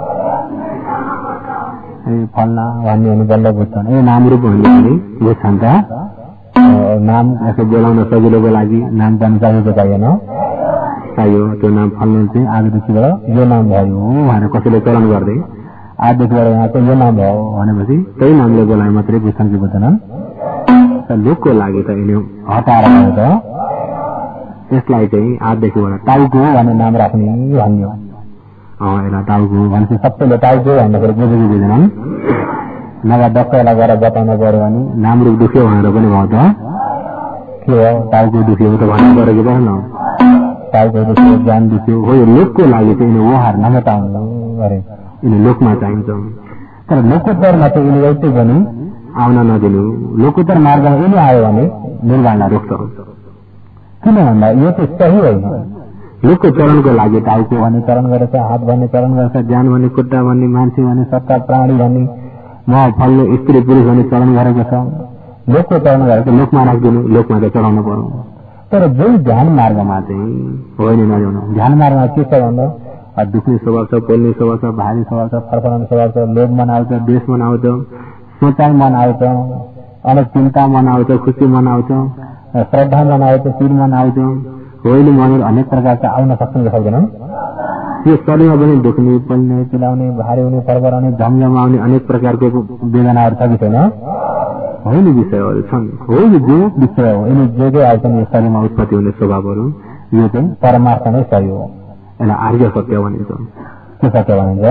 ए फल्ना भन्ने भने बल्ल बुझ्छन्। ए नाम रूप भन्ने पनि बुझ्छन् त। नाम यसो बोलाउन सजिलोको लागि नाम पनि चाहिएको चाहिएन चाहियो। त्यो नाम फल्नु चाहिँ आजदेखिबाट यो नाम भयो भनेर कसैले चलन गर्दै आजदेखिबाट यहाँ चाहिँ यो नाम भयो भनेपछि त्यही नामले बोलाए मात्रै बुझ्छन् कि बुझ्दैनन्। लोकको लागि त यिनी हटाएर भयो त। यसलाई चाहिँ आजदेखिबाट टाउको भन्ने नाम राख्ने भन्यो। यसलाई टाउको भनेपछि सबैले टाउको भन्दाखेरि बुझेको बुझेनन्। नभए डक्टरलाई गएर बताउनु पर्यो भने नाम रूप दुख्यो भनेर पनि भयो त। के हो टाउको दुख्यो त भन्नु पऱ्यो कि भएन। टाउको दुख्यो ज्ञान दुख्यो हो। यो लोकको लागि चाहिँ यिनी ओहार नमेटाउनु अरे यिनी लोकमा चाहिन्छ। तर लोकोत्तरमा चाहिँ यिनी एउटै पनि आउन नदिनु। लोकोत्तर मार्गमा यिनी आयो भने निर्वाणलाई रोक्छ। किन भन्दा यो चाहिँ सही होइन। लोकको चरणको लागि टाउको भन्ने चरण गरेछ, हात भन्ने चरण गर्छ, ज्यान भन्ने, खुट्टा भन्ने, मान्छे भन्ने, सत्ता प्राणी भन्ने, म फल्ने स्त्री पुरुष भन्ने चरण गरेको छ। लोकको चरण गरेको लोकमा राखिदिनु, लोकमा चाहिँ चढाउनु पर्यो। तर जो ध्यान मार्गमा चाहिँ होइन नजाउनु। ध्यान मार्गमा के छ भन्दा दुख्ने स्वभाव छ, पोल्ने स्वभाव छ, भारी स्वभाव छ, फर्फराउने स्वभाव छ, लोभ मन आउँछ, देश मन आउँछ, सोचाइ मन आउँछ, अनेक चिन्ता मन आउँछ, खुसी मन आउँछ, श्रद्धा मन आउँछ, पीर मन आउँछ, होइन मनहरू अनेक प्रकारका आउन सक्छन् कि सक्दैनन्। यो शरीरमा पनि दुख्ने, पोल्ने, चिलाउने, भारी हुने, फर्फराउने, झमझम आउने अनेक प्रकारको वेदनाहरू छ कि छैन? होइन विषयहरू छन्। होइन जो विषय हो, यिनी जे जे आउँछन् यो शरीरमा उत्पत्ति हुने स्वभावहरू, यो चाहिँ परमार्थ नै सही हो। यसलाई आर्य सत्य भनिन्छ। के सत्य भनिन्छ?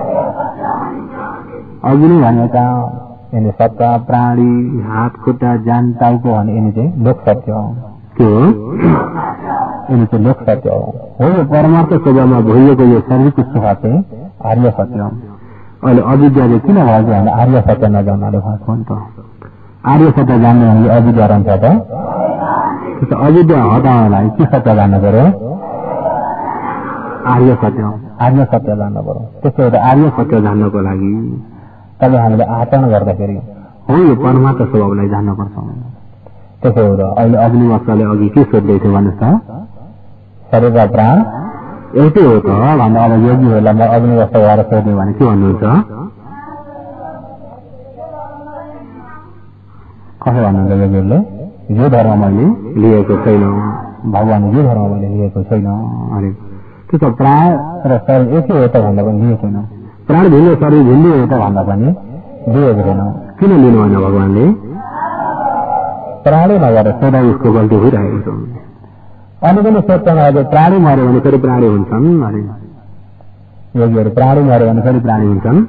अघि नै भनेका यिनी सत्ता प्राणी, हात खुट्टा, ज्यान टाउको भने यिनी चाहिँ लोक सत्य हो। के हो? यिनी चाहिँ लोक सत्य हो। हो परमार्थ स्वभावमा भइएको यो शरीरको सुख चाहिँ आर्य सत्य हो। अहिले अविद्याले किन भएको भने आर्य सत्य नजान्नाले भएको हो नि त। आर्य सत्य जान्ने भने अविद्या रहन्छ त। अविद्या हटाउनलाई के सत्य जान्नु पर्यो? आर्य सत्य। आर्य सत्य जान्नु पर्यो। त्यसो भएर आर्य सत्य जान्नको लागि तब हामीले आचरण गर्दाखेरि हो यो परमार्थ स्वभावलाई जान्नुपर्छ। त्यसो भएर अहिले अग्निवस्त्रले अघि के सोध्दै थियो भन्नुहोस् त? शरीर र प्राण एउटै हो त भन्दा अब योगीहरूलाई म अग्निवस्त्र भएर सोध्यो भने के भन्नुहुन्छ? कसो भन्नुहुन्छ योगीहरूले? यो धर्म मैले लिएको छैन, भगवान यो धर्म मैले लिएको छैन। अरे त्यो त प्राण र शरीर एकै हो त भन्दा पनि लिएको छैन। प्राण भिन्न शरीर भिन्नै हो त भन्दा पनि लिएको छैन। किन लिनु भएन भगवानले? प्राणी नगरेर सदा उसको गल्ती भइरहेको छ। अनि पनि सोध्छन् अहिले प्राणी मऱ्यो भने फेरि प्राणी हुन्छन्। अरे योगीहरू प्राणी मऱ्यो भने फेरि प्राणी हुन्छन्।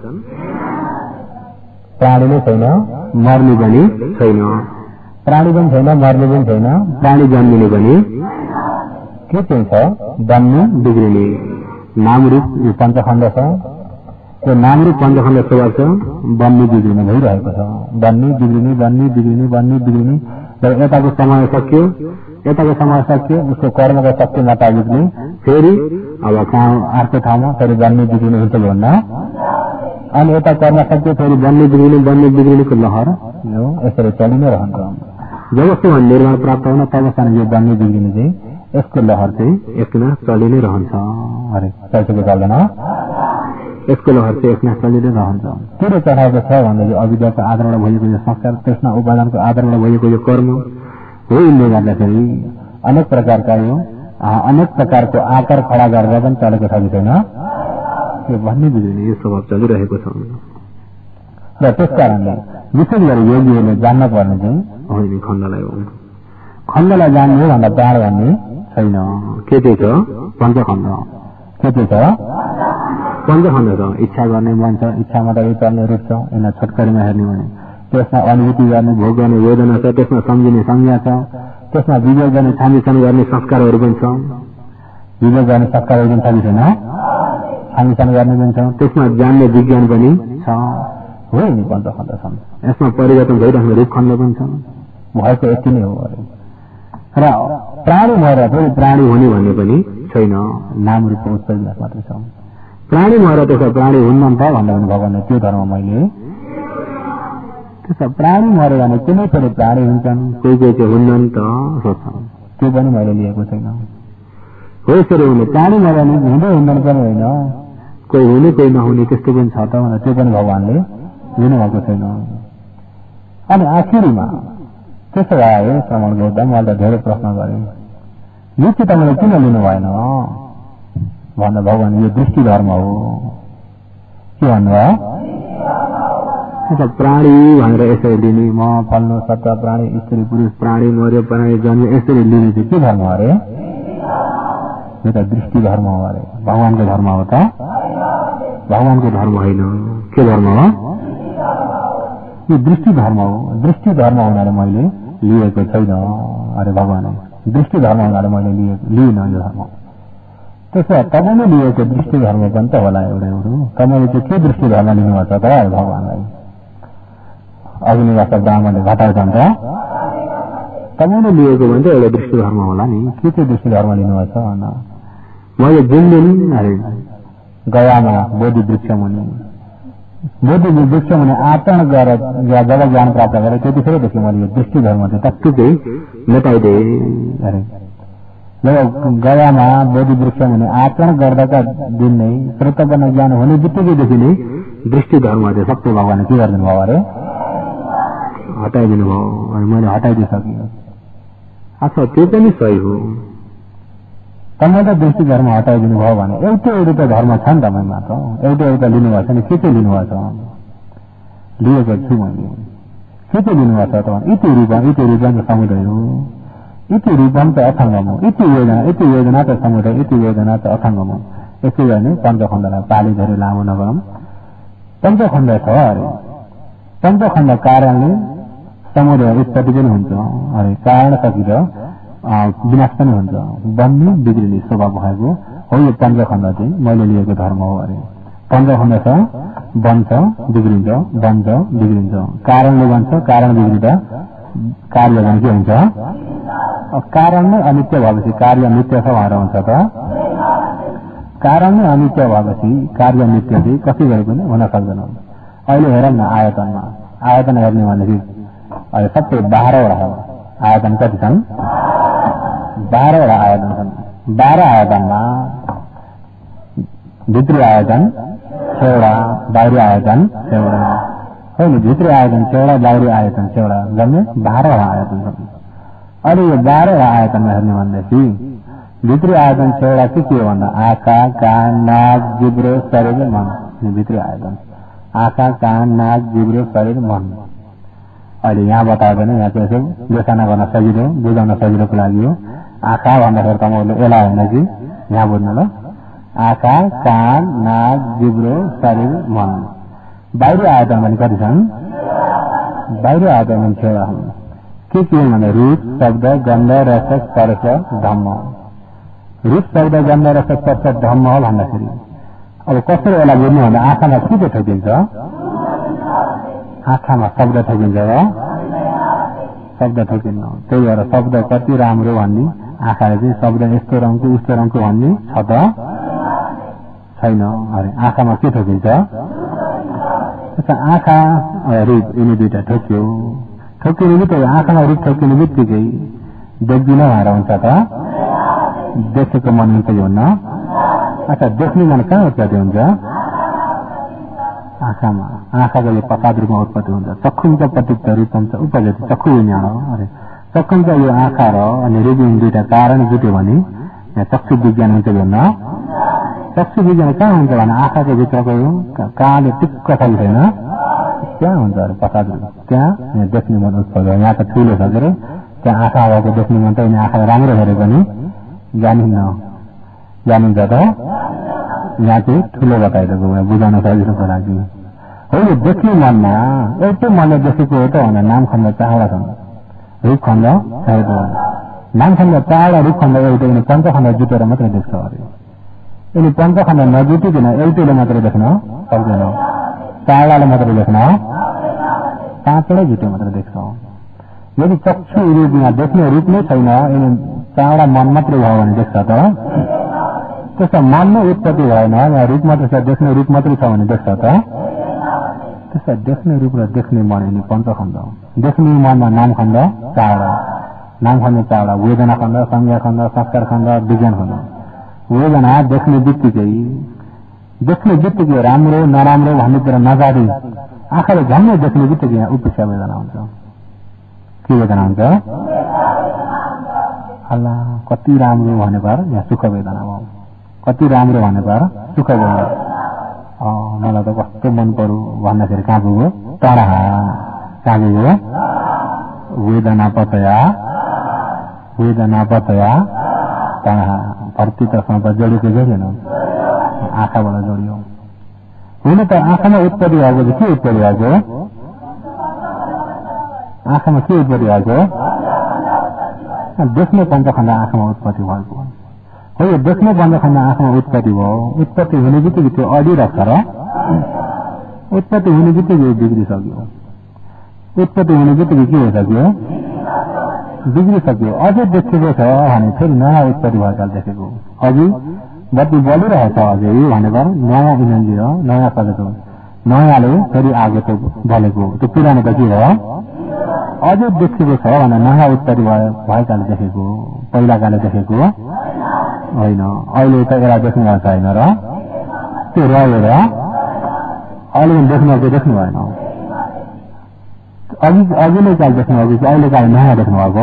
प्राणी नै छैन, मर्ने पनि छैन। प्राणी पनि छैन, मर्ने पनि छैन, प्राणी जन्मिने पनि के चाहिँ छ? बन्ने बिग्रिने नामरूप यो पञ्चखण्ड छ। त्यो नामरूप पञ्चखण्ड स्वभाव छ, बन्ने बिग्रिने भइरहेको छ। बन्ने बिग्रिने, बन्ने बिग्रिने, बन्ने बिग्रिने। जब यताको समय सकियो, यताको समय सकियो, उसको कर्मको शक्ति नपाइने फेरि अब कहाँ अर्को ठाउँमा फेरि बन्ने बिग्रिने हुन्छ भन्दा अनि यता कर्म सक्यो फेरि बन्ने बिग्रिने, बन्ने बिग्रिनेको लहर यो यसरी चलि नै रहन्छ। जबसम्म निर्माण प्राप्त हुन तबसम्म यो बन्ने बिग्रिने चाहिँ यसको लहर चाहिँ एकना चलि नै रहन्छ। अरे चल्छको चल्दैन? यसको लहर चाहिँ एकना चलि नै रहन्छ। किन चढाएको छ भन्दा यो अविद्याको आधारबाट भएको यो संस्कार, तृष्णा उपादानको आधारबाट भएको यो कर्म हो। यिनले गर्दाखेरि अनेक प्रकारका यो अनेक प्रकारको आकार खडा गरेर पनि चलेको छ कि छैन? यो भन्ने बिग्रिने यो स्वभाव चलिरहेको छ। र त्यस कारणले विशेष गरी योगीहरूले जान्न पर्ने चाहिँ होइन खण्डलाई हो। खण्डलाई जान्ने हो भन्दा प्राण भन्ने छैन। के चाहिँ छ? पञ्चखण्ड। के चाहिँ छ? पञ्चखण्ड छ। इच्छा गर्ने मन छ, इच्छा मात्रै चल्ने रूप छ। यसलाई छोटकरीमा हेर्ने भने त्यसमा अनुभूति गर्ने, भोग गर्ने वेदना छ, त्यसमा सम्झिने संज्ञा छ, त्यसमा विवेक गर्ने, छामीछामी गर्ने संस्कारहरू पनि छ। विवेक गर्ने संस्कारहरू पनि छ कि छैन? छामीछामी गर्ने पनि छ। त्यसमा जान्ने विज्ञान पनि छ। हो नि पञ्चखण्ड छन्। यसमा परिवर्तन भइराख्ने रूपखण्ड पनि छ। भएको यति नै हो। र प्राणी मरेर फेरि प्राणी हुने भन्ने पनि छैन। नाम रूपको उत्पत्ति मात्रै छ। प्राणी मरेर त्यसो प्राणी हुन्न त भन्दा पनि भगवानले त्यो धर्म मैले त्यसो प्राणी मऱ्यो भने कुनै फेरि प्राणी हुन्छन्, कोही कोही चाहिँ हुन्न नि त सोध्छन्। त्यो पनि मैले लिएको छैन। हो यसरी हुने प्राणी मऱ्यो भने हुँदै हुँदैन पनि होइन, कोही हुने कोही नहुने त्यस्तो पनि छ त भनेर त्यो पनि भगवानले लिनुभएको छैन। अनि आखिरीमा त्यसो भए श्रवण गर्दा मैले धेरै प्रश्न गरेँ, यो चाहिँ तपाईँले किन लिनु भएन भन्दा भगवान यो दृष्टि धर्म हो। के भन्नुभयो? प्राणी भनेर यसरी लिने, म फल्नु सत्ता प्राणी, स्त्री पुरुष, प्राणी मर्यो, प्राणी जन्म, यसरी लिने चाहिँ के धर्म अरे? यो त दृष्टि धर्म हो अरे। भगवानको धर्म हो त? भगवानको धर्म होइन। के धर्म हो? यो दृष्टि धर्म हो। दृष्टि धर्म हुनाले मैले लिएको छैन अरे भगवान। दृष्टि धर्म हुनाले मैले लिएन यो धर्म। त्यसो तपाईँले लिएको दृष्टि धर्म पनि त होला एउटा एउटा। तपाईँले चाहिँ के दृष्टि धर्म लिनुभएको छ त भगवानलाई? अग्निवास ब्राह्मणले घटाउँछन् त? तपाईँले लिएको भने त एउटा दृष्टि धर्म होला नि। के चाहिँ दृष्टि धर्म लिनुभएको छ भन्न? मैले जुन दिन अरे गयामा बोधि वृक्ष मुनि बोधि वृक्ष मुनि आचरण गरेर जब ज्ञान प्राप्त गरेँ त्यतिखेरदेखि मैले यो दृष्टि धर्म चाहिँ टक्कै मेटाइदिए अरे जब गयामा बोधि वृक्ष मुनि आचरण गर्दाका दिन नै श्रोतपन्न ज्ञान हुने बित्तिकैदेखि नै दृष्टि धर्म चाहिँ सत्य भगवान के गरिदिनु भयो अरे हटाइदिनु भयो अनि मैले हटाइदिइसकेँ। अच्छा त्यो पनि सही हो तपाईँ दृष्टि धर्म हटाइदिनु भयो भने एउटै एउटा धर्म छ नि तपाईँमा त एउटा एउटा लिनुभएको छ नि के चाहिँ लिनुभएको छ लिएको छु मैले के चाहिँ लिनुभएको छ तपाईँ इति रूपम इति रूपम समुदाय हो इति रूपम त अथाङ्गम हो इति वेदना इति वेदना त समुदाय इति वेदना त अथाङ्गम हो। यसै गरी पञ्चखण्डलाई पाली धेरै लामो नगरौँ पञ्चखण्ड छ अरे पञ्चखण्ड कारणले समुदाय उत्पत्ति पनि हुन्छ अरे कारण सकिएर विनाश पनि हुन्छ बन्ने बिग्रिने स्वभाव भएको हो यो पञ्चखण्ड चाहिँ मैले लिएको धर्म हो अरे पञ्चखण्ड छ बन्छ बिग्रिन्छ बन्छ बिग्रिन्छ कारणले बन्छ कारण बिग्रिँदा कार्य पनि के हुन्छ कारण नै अनित्य भएपछि कार्य नित्य छ भनेर हुन्छ त कारण नै अनित्य भएपछि कार्य नित्य चाहिँ कसै गरी पनि हुन सक्दैन। अहिले हेरौँ न आयतनमा आयतन हेर्ने भनेदेखि अहिले सबै बाह्रवटा आयतन कति छन् बाह्रवटा आयतन छन् बाह्र आयतनमा भित्री आयतन छेउडा बाहिरी आयतन छेउडा होइन भित्री आयतन छेउडा बाहिरी आयतन छेउडा जम्मै बाह्रवटा आयतन छन्। अहिले यो बाह्रवटा आयतनमा हेर्ने भनेदेखि भित्री आयतन छेउडा के के भन्दा आँखा कान नाक जिब्रो शरीर मन भित्री आयतन आँखा कान नाक जिब्रो शरीर मन। अहिले यहाँ बताउँदैन यहाँ चाहिँ यसो योजना गर्न सजिलो बुझाउन सजिलोको लागि हो। आँखा भन्दाखेरि तपाईँहरूले यसलाई होइन कि यहाँ बुझ्नु ल आँखा कान नाक जिब्रो शरीर मन। बाहिरी आयतन भने कति छन् बाहिरी आयतन भने छेउडा हुन् के के भने रूप शब्द गन्ध रस स्पर्श धम्म रूप शब्द गन्ध रस स्पर्श धम्म हो भन्दाखेरि अब कसरी यसलाई बुझ्नु भन्दा आँखामा के के ठोकिन्छ आँखामा शब्द ठोकिन्छ र शब्द ठोकिन्न त्यही भएर शब्द कति राम्रो भन्ने आँखाले चाहिँ शब्द यस्तो रङको उस्तो रङको भन्ने छ त छैन अरे आँखामा के ठोकिन्छ आँखा रूप यिनी दुईटा ठोक्यो ठोकिने बित्तिकै आँखामा रूप ठोकिने बित्तिकै देख्दिन भएर हुन्छ त देखेको मन हुन्छ कि हुन्न। अच्छा देख्ने मन कहाँ उत्पत्ति हुन्छ आँखामा आँखाको यो प्रसाद रूपमा उत्पत्ति हुन्छ चक्षुन्छ प्रतित्व रूपम छ उपजति चक्षु विज्ञान हो अरे चक्षुन्छ यो आँखा र अनि रूप दुईटा कारण जुट्यो भने यहाँ चक्षु विज्ञान हुन्छ कि हुन्न। चक्षु विज्ञान कहाँ हुन्छ भने आँखाको भित्रको कहाँले टिक्क छैन त्यहाँ हुन्छ अरे प्रसाद रूप त्यहाँ देख्ने मन उत्पत्ति यहाँ त ठुलो छ के अरे त्यहाँ आँखा भएको देख्ने मन त आँखा राम्रो हेरे पनि जानिन्न जानिन्छ त यहाँ चाहिँ ठुलो बताइदिएको बुझाउन सजिलोको लागि हो। यो देख्ने मनमा एउटै मनले देखेको हो त भनेर नाम खण्ड चारवटा छन् रूप खण्ड छाएको नाम खण्ड चारवटा रूप खण्ड एउटै यिनी पञ्चखण्ड जुटेर मात्रै देख्छ अरे यिनी पञ्चखण्ड नजुटिकन एउटैले मात्रै देख्न सक्दैन चारवटाले मात्रै देख्न पाँचवटै जुटे मात्रै देख्छ। यदि चक्षु रूप यहाँ देख्ने रूप नै छैन यिनी चारवटा मन मात्रै भयो भने देख्छ त त्यसमा मन नै उत्पत्ति भएन यहाँ रूप मात्रै छ देख्ने रूप मात्रै छ भने देख्छ त त्यसलाई देख्ने रूप र देख्ने मन यिनी पञ्चखण्ड देख्ने मनमा नाम खण्ड चारवटा नाम खण्ड चारवटा वेदना खण्ड संज्ञा खण्ड संस्कार खण्ड विज्ञान खण्ड। वेदना देख्ने बित्तिकै देख्ने बित्तिकै राम्रो नराम्रो भन्ने कुरा नजाँदै आँखाले झन्नै देख्ने बित्तिकै यहाँ उपेक्षा वेदना हुन्छ के वेदना हुन्छ अल्ला कति राम्रो भने पर यहाँ सुख वेदना भयो कति राम्रो भने पर सुख वेदना मलाई त कस्तो मन पर्यो भन्दाखेरि कहाँ पुग्यो टाढा कहाँ पुग्यो वेदना पतया वेदना पतया टाढा धरती तर्फमा त जोडिएको जोडिएन आँखाबाट जोडियो हुन त आँखामा उत्पत्ति भएको चाहिँ के उत्पत्ति भएको आँखामा के उत्पत्ति भएको देख्ने पञ्चखण्ड आँखामा उत्पत्ति भएको हो। यो देख्ने पञ्चखण्ड आँखामा उत्पत्ति भयो उत्पत्ति हुने बित्तिकै त्यो अडिरहेको र उत्पत्ति हुने बित्तिकै बिग्रिसक्यो उत्पत्ति हुने बित्तिकै के भइसक्यो बिग्रिसक्यो अझै देखेको छ भने फेरि नयाँ उत्पत्ति भएकाले देखेको अघि बत्ती बलिरहेछ अझै भनेर नयाँ इन्जिन हो, नयाँ सकेको नयाँले फेरि आगे त बलेको त्यो पुरानो त के हो अझै देखिएको छ भने नयाँ उत्तरी भएकाले देखेको पहिलाकाले देखेको होइन। अहिले त यसलाई देख्नु भएको छैन र त्यो रहेर अहिले देख्नु चाहिँ देख्नु भएन। अघि अघि नै काल देख्नु अघि अहिले काल नयाँ देख्नु भएको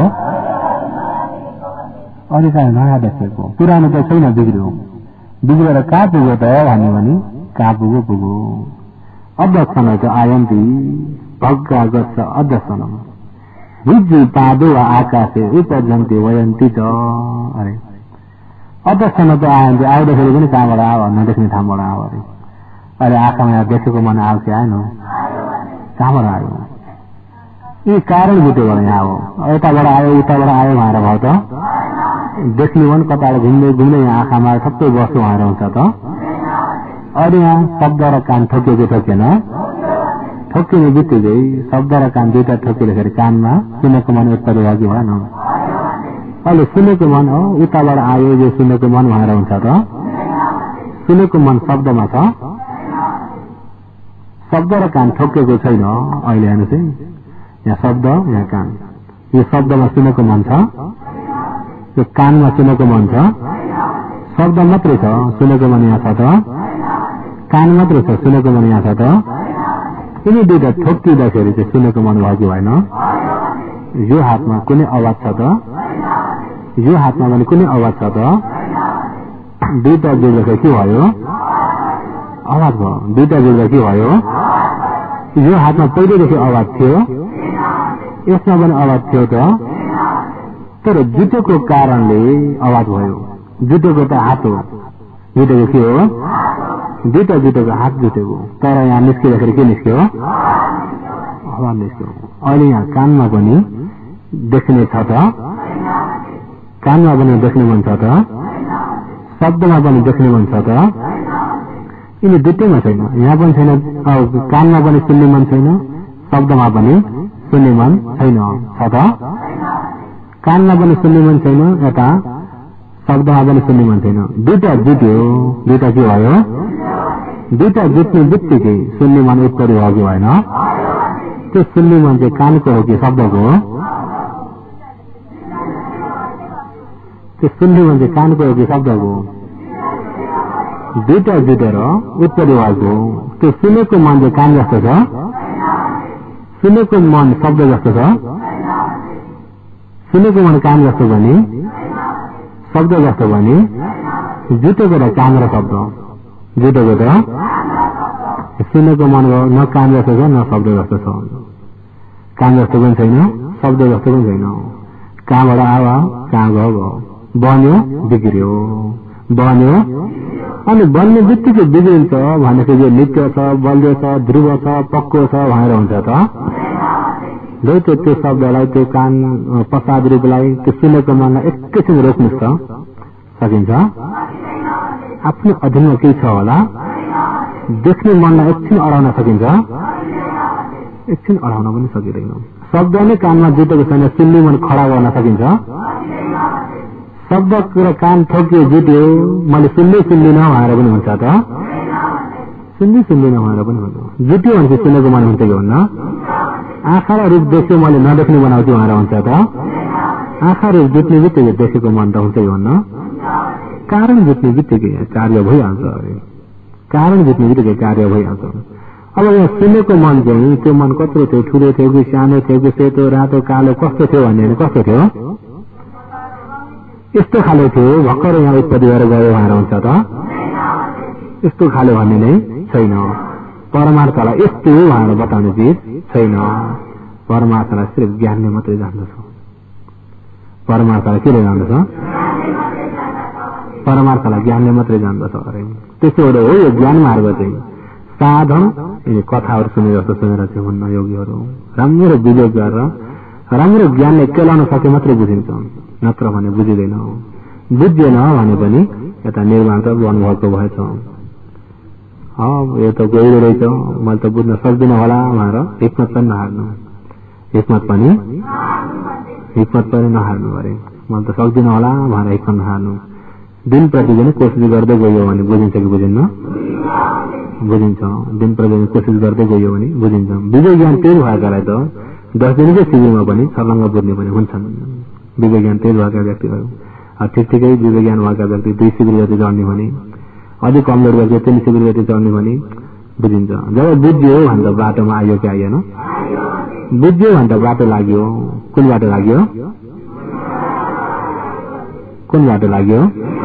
अहिले काल नयाँ देखेको पुरानो त छैन बिग्रियो बिग्रेर कहाँ पुग्यो त भन्यो भने कहाँ पुग्यो पुग्यो। अदर्शन आयन्ती भग्गा गच्छ अदर्शनम विजु पादो आकाशे उपजन्ती वयन्ती त अरे अदर्शन त आयन्ती आउँदाखेरि पनि कहाँबाट आयो नदेख्ने ठाउँबाट आयो अरे। अहिले आँखामा यहाँ देखेको मन आयो कि आएन कहाँबाट आयो यी कारण बुझ्योबाट यहाँ हो यताबाट आयो उताबाट आयो भनेर भयो त देख्ने मन कताबाट घुम्दै घुम्दै यहाँ आँखामा सबै बस्नु भएर हुन्छ त। अहिले यहाँ शब्द र कान ठोकिएको ठोकेन ठोकिने बित्तिकै शब्द र कान दुईटा ठोकिँदाखेरि कानमा सुनेको मन उत्तर भयो कि भएन। अहिले सुनेको मन हो उताबाट आयो यो सुनेको मन भनेर हुन्छ त सुनेको मन शब्दमा छ शब्द र कान ठोकिएको छैन। अहिले हेर्नु चाहिँ यहाँ शब्द यहाँ कान यो शब्दमा सुनेको मन छ यो कानमा सुनेको मन छ शब्द मात्रै छ सुनेको मन यहाँ छ त कान मात्रै छ सुनेको मन यहाँ छ त यिनी दुईटा ठोकिँदाखेरि चाहिँ सुनेको मन भयो कि भएन। यो हातमा कुनै आवाज छ त यो हातमा पनि कुनै आवाज छ त दुईटा जोड्दाखेरि के भयो आवाज भयो दुईटा जोड्दा के भयो यो हातमा पहिलेदेखि आवाज थियो यसमा पनि आवाज थियो त तर जुटेको कारणले आवाज भयो। जुटेको त हात हो जुटेको के हो दुईटा जुटेको हात जुटेको तर यहाँ निस्किँदाखेरि के निस्क्यो आवाज निस्क्यो। अहिले यहाँ कानमा पनि देख्ने छ त कानमा पनि देख्ने मन छ त शब्दमा पनि देख्ने मन छ त यिनी दुईटैमा छैन यहाँ पनि छैन कानमा पनि सुन्ने मन छैन शब्दमा पनि सुन्ने मन छैन छ त कानमा पनि सुन्ने मन छैन यता शब्दमा पनि सुन्ने मन छैन दुईटा जुट्यो दुईटा के भयो दुईटा जुट्ने बित्तिकै सुन्ने मन उत्तरी भयो कि भएन। त्यो सुन्ने मन चाहिँ कानको हो कि शब्दको हो त्यो सुन्ने मन चाहिँ कानको हो कि शब्दको दुईटा जुटेर उत्तरी भएको त्यो सुनेको मन चाहिँ कान जस्तो छ सुनेको मन शब्द जस्तो छ सुनेको मन कान जस्तो भने शब्द जस्तो भने जुटेको त कान र शब्द जुटेको त सुनेको मन न कान जस्तो छ न शब्द जस्तो छ कान जस्तो पनि छैन शब्द जस्तो पनि छैन कहाँबाट आयो कहाँ गयो गयो बन्यो बिग्रियो बन्यो अनि बन्ने बित्तिकै बिग्रिन्छ भनेको यो नित्य छ बलियो छ ध्रुव छ पक्को छ भनेर हुन्छ त जस्तो त्यो शब्दलाई त्यो कान प्रसाद रूपलाई त्यो सुनेको मनलाई एकैछिन रोक्नु त सकिन्छ आफ्नो अधीनमा केही छ होला देख्ने मनलाई एकछिन अडाउन सकिन्छ एकछिन अडाउन पनि सकिँदैन। शब्द नै कानमा जुटेको छैन सुन्ने मन खडा गर्न सकिन्छ शब्द र कान ठोकियो जुट्यो मैले सुन्दै सुन्दिनँ भनेर पनि हुन्छ त सुन्दै सुन्दिनँ भनेर पनि हुन्छ जुट्यो भने सुनेको मन हुन्छ कि हुन्न आँखा र रूप देख्यो मैले नदेख्ने बनाउँछु भनेर हुन्छ त आँखा रूप जुट्ने बित्तिकै देखेको मन त हुन्छ कि हुन्न कारण जुट्ने बित्तिकै कार्य भइहाल्छ अरे कारण जुट्ने बित्तिकै कार्य भइहाल्छ। अब यहाँ सुनेको मन चाहिँ त्यो मन कत्रो थियो ठुलो थियो कि सानो थियो कि सेतो रातो कालो कस्तो थियो भन्ने कस्तो थियो यस्तो खाले थियो भर्खर यहाँ उत्पत्ति भएर गयो भनेर हुन्छ त यस्तो खाले भन्ने नै छैन परमार्थलाई यस्तो हो भनेर बताउने चिज छैन परमार्थलाई सिर्फ ज्ञानले मात्रै जान्दछ परमार्थलाई के जान्दछ परमार्थलाई ज्ञानले मात्रै जान्दछ अरे त्यसोबाट हो यो ज्ञान मार्ग चाहिँ साधन यिनी कथाहरू सुने जस्तो सुनेर चाहिँ हुन्न योगीहरू राम्रो विवेक गरेर राम्रो ज्ञानले केलाउन सके मात्रै बुझिन्छ नत्र भने बुझिँदैन बुझ्दैन भने पनि यता निर्माण त गर्नुभएको भएछ यो त गहिरो रहेछ मैले त बुझ्न सक्दिनँ होला भनेर हिक्मत पनि नहार्नु हिक्मत पनि हिक्मत पनि नहार्नु अरे मैले त सक्दिनँ होला भनेर हिक्मत नहार्नु दिन प्रतिदिन कोसिस गर्दै गयो भने बुझिन्छ कि बुझिन्न? बुझिन्छ। दिन प्रतिदिन कोसिस गर्दै गयो भने बुझिन्छ। विवेक ज्ञान तेज भएकालाई त दस दिनकै शिविरमा पनि छर्लङ्ग बुझ्ने पनि हुन्छन्। विवेक ज्ञान तेज भएका व्यक्तिहरू ठिक ठिकै विवेक ज्ञान भएका व्यक्ति दुई शिविर गति चढ्ने भने, अझै कमजोर व्यक्ति तीन शिविर गति चढ्ने भने बुझिन्छ। जब बुझ्यो भने त बाटोमा आयो कि आएन? बुझ्यो भने त बाटो लाग्यो। कुन बाटो लाग्यो? कुन बाटो लाग्यो?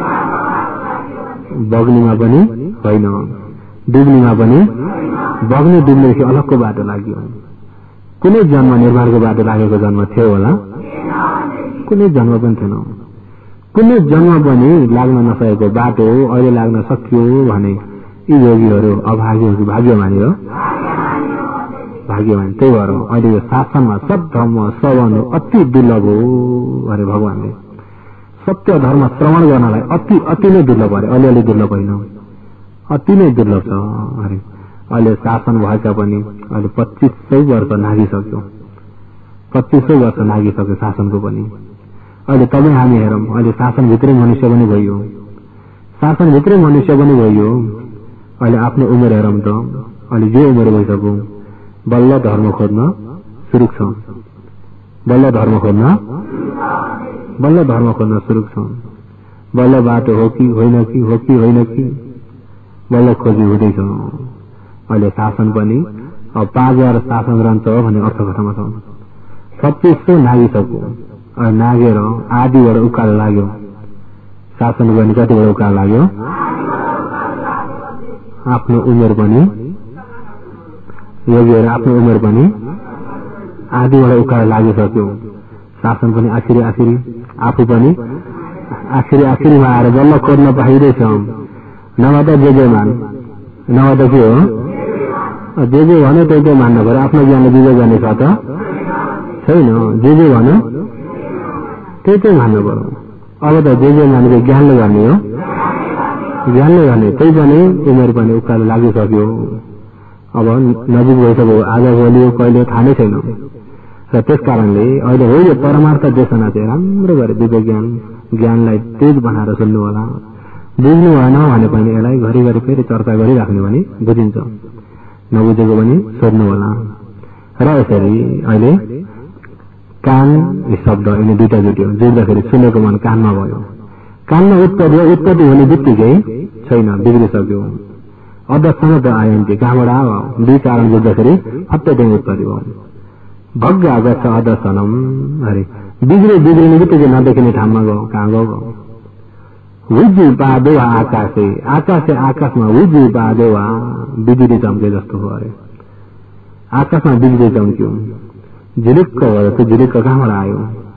बग्नेमा पनि होइन, डुब्नेमा पनि, बग्ने डुब्नेदेखि अलगको बाटो लाग्यो। कुनै जन्म निर्माणको बाटो लागेको जन्म थियो होला? कुनै जन्म पनि थिएन। कुनै जन्म पनि लाग्न नसकेको बाटो अहिले लाग्न सक्यो भने यी योगीहरू अभागी हो कि भाग्यमानी हो? भाग्यमानी। त्यही भएर अहिले यो शासनमा सद्धर्म श्रवण अति दुर्लभ हो अरे भगवानले। सत्य धर्म श्रवण गर्नलाई अति अति नै दुर्लभ अरे, अलिअलि दुर्लभ होइन, अति नै दुर्लभ छ अरे। अहिले शासन भएका पनि अहिले पच्चिस सय वर्ष नागिसक्यो, पच्चिस सय वर्ष नागिसक्यो शासनको पनि। अहिले तपाईँ हामी हेरौँ, अहिले शासनभित्रै मनुष्य पनि भइयो, शासनभित्रै मनुष्य पनि भइयो। अहिले आफ्नो उमेर हेरौँ त, अहिले जो उमेर भइसक्यो बल्ल धर्म खोज्न सुरु छ, बल्ल धर्म खोज्न बल्ल धर्म खोज्न सुरु छ। बल्ल बाटो हो कि होइन कि हो कि होइन कि बल्ल खोजी हुँदैछ। अहिले शासन पनि अब पाँच हजार शासन रहन्छ भन्ने अर्थकथामा छ। छत्तीस सौ नागिसक्यो, नागेर आदिबाट उकालो लाग्यो। शासन गर्ने कतिबाट उकालो लाग्यो? आफ्नो उमेर पनि, योगीहरू आफ्नो उमेर पनि आदिबाट उकालो लागिसक्यो। शासन पनि आखिरी आखिरी, आफू पनि आखिरी आखिरीमा आएर बल्ल खोज्न पाइँदैछ। नभए त जे जे मान, नभए त के हो? जे जे भन्यो त्यही त्यही मान्नु पर्यो। आफ्नो ज्ञानले विवेक गर्ने छ त छैन। जे जे भन्यो त्यही त्यही मान्नु पर्यो। अब त जे जे मानेको ज्ञानले गर्ने हो, ज्ञानले गर्ने। त्यही पनि उमेर पनि उकालो लागिसक्यो। अब नजिक भइसक्यो, आज भोलि कहिले थाहा नै छैन। र त्यस कारणले अहिले हो यो परमार्थ देशना चाहिँ राम्रो गरे विवेक ज्ञान ज्ञानलाई तेज बनाएर सुन्नु होला। बुझ्नु भएन भने पनि यसलाई घरिघरि फेरि चर्चा गरिराख्ने भने बुझिन्छ, नबुझेको पनि सोध्नु होला। र यसरी अहिले कान शब्द यिनी दुईटा जुट्यो, जुट्दाखेरि सुनेको मन कानमा भयो। कानमा उत्पत्ति हो, उत्पत्ति हुने बित्तिकै छैन, बिग्रिसक्यो। अदर्शन त आयो कि कहाँबाट आयो? दुई कारण बुझ्दाखेरि अत्यधिक उत्पत्ति भयो। भग्ग आगच्छ अदर्शनम अरे बिग्रे बिग्रिने बित्तिकै नदेखिने ठाउँमा गयो। कहाँ गयो? विजु पादो आकाशे, आकाशे आकाशमा विजु पादो बिजुली चम्के जस्तो हो अरे। आकाशमा बिजुली चम्क्यो, झिलिक्क भयो। त्यो झिलिक्क कहाँबाट आयो?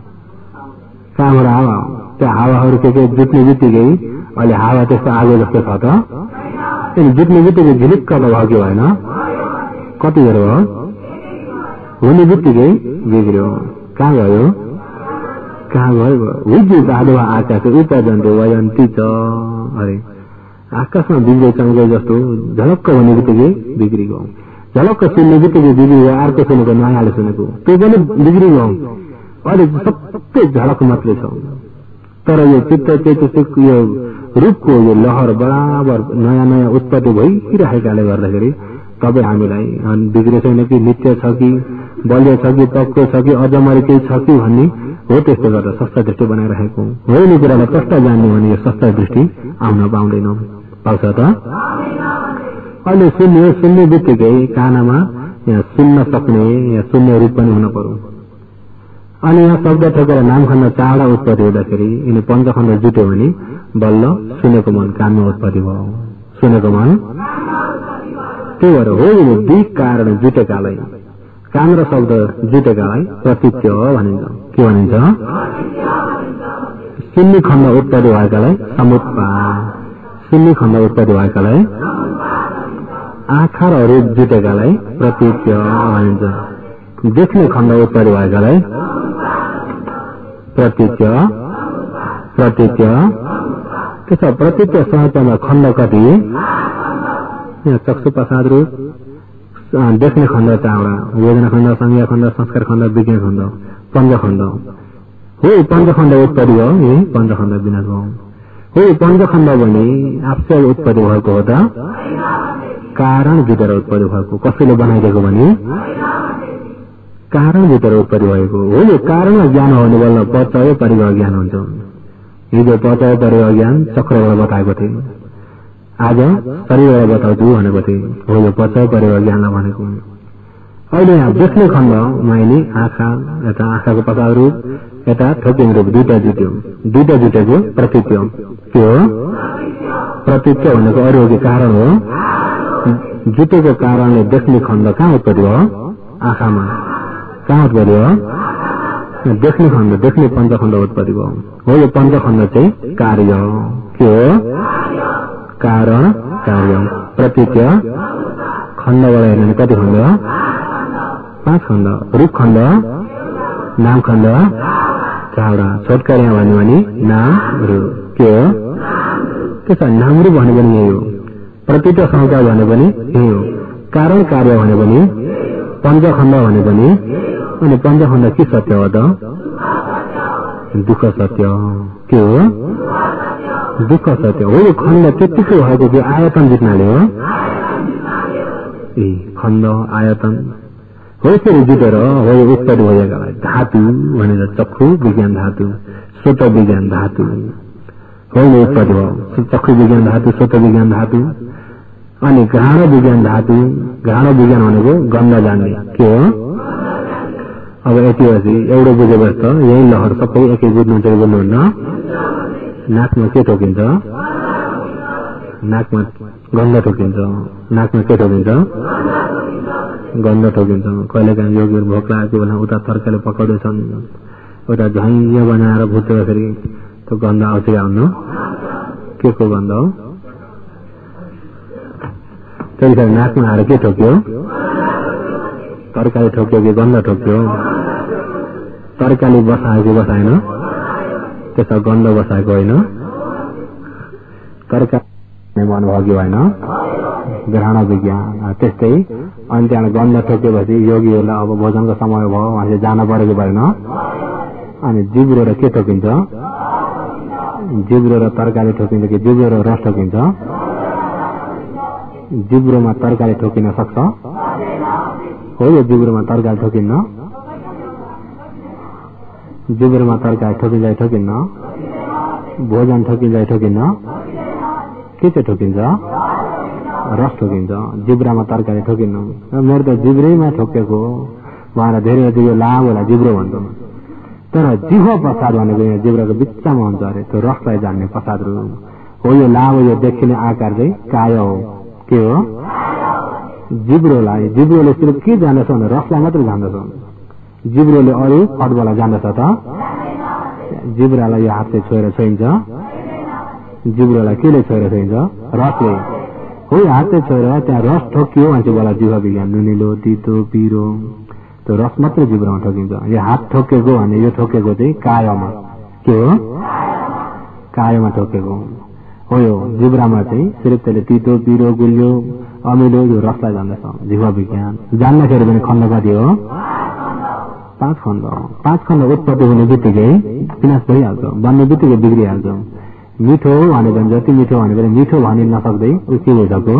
कहाँबाट आयो? त्यो हावाहरू के के जुट्ने बित्तिकै अहिले हावा त्यस्तो आगो जस्तो छ त, जुट्ने बित्तिकै झिलिक्क त भयो कि भएन? कति बेर भयो? हुने बित्तिकै बिग्रियो। कहाँ गयो? कहाँ गयो? विजु पादो आकाश उपजन्तो वयन्ती छ अरे। आकाशमा बिजुली चम्के जस्तो झलक्क हुने बित्तिकै बिग्रिगयो। झलक्क सुन्ने बित्तिकै बिग्रियो, अर्को सुनेको नयाँले सुनेको त्यो पनि बिग्रिगयो। अहिले सबै झलक मात्रै छ। तर यो चित्त चैतसिक यो रूपको यो लहर बराबर नयाँ नयाँ उत्पत्ति भइरहेकाले गर्दाखेरि तपाईँ हामीलाई बिग्रे छैन कि, नित्य छ कि, बलियो छ कि, तक्को छ कि, अजमरी केही छ कि भन्ने हो। त्यस्तो गरेर सस्ता दृष्टि बनाइरहेको हो। यिनी कुरालाई कष्ट जान्ने भने यो सस्ता दृष्टि आउन पाउँदैन, पाउँछ त? अहिले सुन्ने सुन्ने बित्तिकै कानमा यहाँ सुन्न सक्ने या सुन्ने रूप पनि हुन पर्यो। अनि यहाँ शब्द ठोकेर नाम खण्ड चाडा उत्पत्ति हुँदाखेरि यिनी पञ्चखण्ड जुट्यो भने बल्ल सुनेको मन कानमा उत्पत्ति भयो। सुनेको मन त्यही भएर हो यिनी दुई कारण जुटेकालाई, कान र शब्द जुटेकालाई प्रतीत्य भनिन्छ। के भनिन्छ? सुन्ने खण्ड उत्पत्ति भएकालाई समुत्पा, सुन्ने खण्ड उत्पत्ति भएकालाई आँखा र रूप जुटेकालाई प्रतीत्य भनिन्छ। देख्ने खण्ड उत्पत्ति भएकालाई प्रतीत्य, प्रतीत्य। त्यसो प्रतीत्य सहजमा खण्ड कति? यहाँ चक्षु प्रसाद रूप, देख्ने खण्ड चावडा, वेदना खण्ड, संज्ञा खण्ड, संस्कार खण्ड, विज्ञान खण्ड, पञ्चखण्ड हो। पञ्चखण्ड उत्पत्ति हो, यही पञ्चखण्ड विनाश भयो। हो पञ्चखण्ड भने आफै उत्पत्ति भएको हो त कारण भित्र उत्पत्ति भएको कसैले बनाइदिएको भने कारण भित्र उत्पत्ति भएको हो यो कारणमा ज्ञान हुने बेला पचय परिवार ज्ञान हुन्छ हिजो पचय परिवार ज्ञान चक्रबाट बताएको थिएँ आज शरीरबाट बताउँछु भनेको थिएँ हो यो पचय परिवार ज्ञानलाई भनेको अहिले यहाँ देख्ने खण्डमा यिनी आँखा यता आँखाको पचास रूप यता ठोकिङ रूप दुईटा जुट्यो दुईटा जुटेको प्रतीत्य के हो प्रतीत्य भनेको अरू के कारण हो जुटेको कारणले देख्ने खण्ड कहाँ उत्पत्ति हो आँखामा कहाँ उत्पत्ति हो देख्ने खण्ड देख्ने पञ्चखण्ड उत्पत्ति भयो हो यो पञ्चखण्ड चाहिँ कार्य के हो कारण कार्य प्रतीत्य खण्डबाट हेर्ने कति खण्ड पाँच खण्ड रूप खण्ड नाम खण्ड चावडा छोटकरिया भन्यो भने नाम रूप के हो त्यसो नाम रूप भने पनि यही हो प्रतीत्य संस्कार भने पनि यही हो कारण कार्य भने पनि पञ्चखण्ड भने पनि अनि पञ्चखण्ड के सत्य हो त दुःख सत्य के हो दुःख सत्य हो यो खण्ड त्यतिकै भएको कि आयतन जित्नाले हो ए खण्ड आयतन हो यसरी जुटेर हो यो उत्पत्ति भएका धातु भनेर चक्षु विज्ञान धातु स्वत विज्ञान धातु हो यो उत्पत्ति भयो चक्षु विज्ञान धातु स्वत विज्ञान धातु अनि घ्राण विज्ञान धातु घ्राण विज्ञान भनेको गन्ध जान्ने के हो अब यति एउटा बुझेपछि त यही लहर सबै एकै बुझ्नुहुन्छ कि बुझ्नुहुन्न नाकमा के ठोकिन्छ नाकमा गन्ध ठोकिन्छ नाकमा के ठोकिन्छ गन्ध ठोकिन्छ कहिलेकाहीँ योगीहरू भोक लागेको बेला उता तरकारी पकाउँदैछन् उता झैँ बनाएर भुट्दाखेरि त्यो गन्ध आउँछ कि आउनु के को गन्ध हो त्यतिखेर नाकमा आएर के ठोक्यो तरकारी ठोक्यो कि गन्ध ठोक्यो तरकारी बसायो कि बसाएन त्यसमा गन्ध बसाएको होइन तरकारी भन्नुभयो कि होइन ग्रहण विज्ञान त्यस्तै अनि त्यहाँ गन्ध ठोकेपछि योगीहरूलाई अब भोजनको समय भयो उहाँले जान परेको भएन अनि जिब्रो र के ठोकिन्छ जिब्रो र तरकारी ठोकिन्छ कि जिब्रो र रस ठोकिन्छ जिब्रोमा तरकारी ठोकिन सक्छ हो यो जिब्रोमा तरकारी ठोकिन्न जिब्रोमा तरकारी ठोकिन्छ ठोकिन्न भोजन ठोकिन्छ ठोकिन्न के चाहिँ ठोकिन्छ रस ठोकिन्छ जिब्रामा तरकारी ठोकिन्न मेरो त जिब्रैमा ठोकेको उहाँलाई धेरै यो लामोलाई जिब्रो भन्छ तर जिह्वा प्रसाद भनेको यहाँ जिब्राको बिचमा हुन्छ अरे त्यो रसलाई जान्ने प्रसादहरू हो यो लामो यो देखिने आकार चाहिँ काय हो के हो जिब्रोलाई जिब्रोले सिर्फ के जान्दछ भने रसलाई मात्रै जान्दछ जिब्रोले अरू फटबललाई जान्दछ त जिब्रालाई यो हातले छोएर छोइन्छ जिब्रोलाई केले छोएर छोइन्छ रसले हो हातले छोएर त्यहाँ रस ठोकियो मान्छे बोला जिह्वा विज्ञान नुनिलो तितो पिरो त्यो रस मात्रै जिब्रोमा ठोकिन्छ यो हात ठोकेको भने यो ठोकेको चाहिँ कायमा के हो कायमा ठोकेको हो यो जिब्रामा चाहिँ सिर्फ त्यसले तितो पिरो गुलियो अमिलो यो रसलाई जान्दछ जिह्वा विज्ञान जान्दाखेरि पनि खण्ड कति हो पाँच खण्ड पाँच खण्ड उत्पत्ति हुने बित्तिकै विनाश भइहाल्छ बन्ने बित्तिकै बिग्रिहाल्छ मिठो भने पनि जति मिठो भने पनि मिठो भनि नसक्दै ऊ के भइसक्यो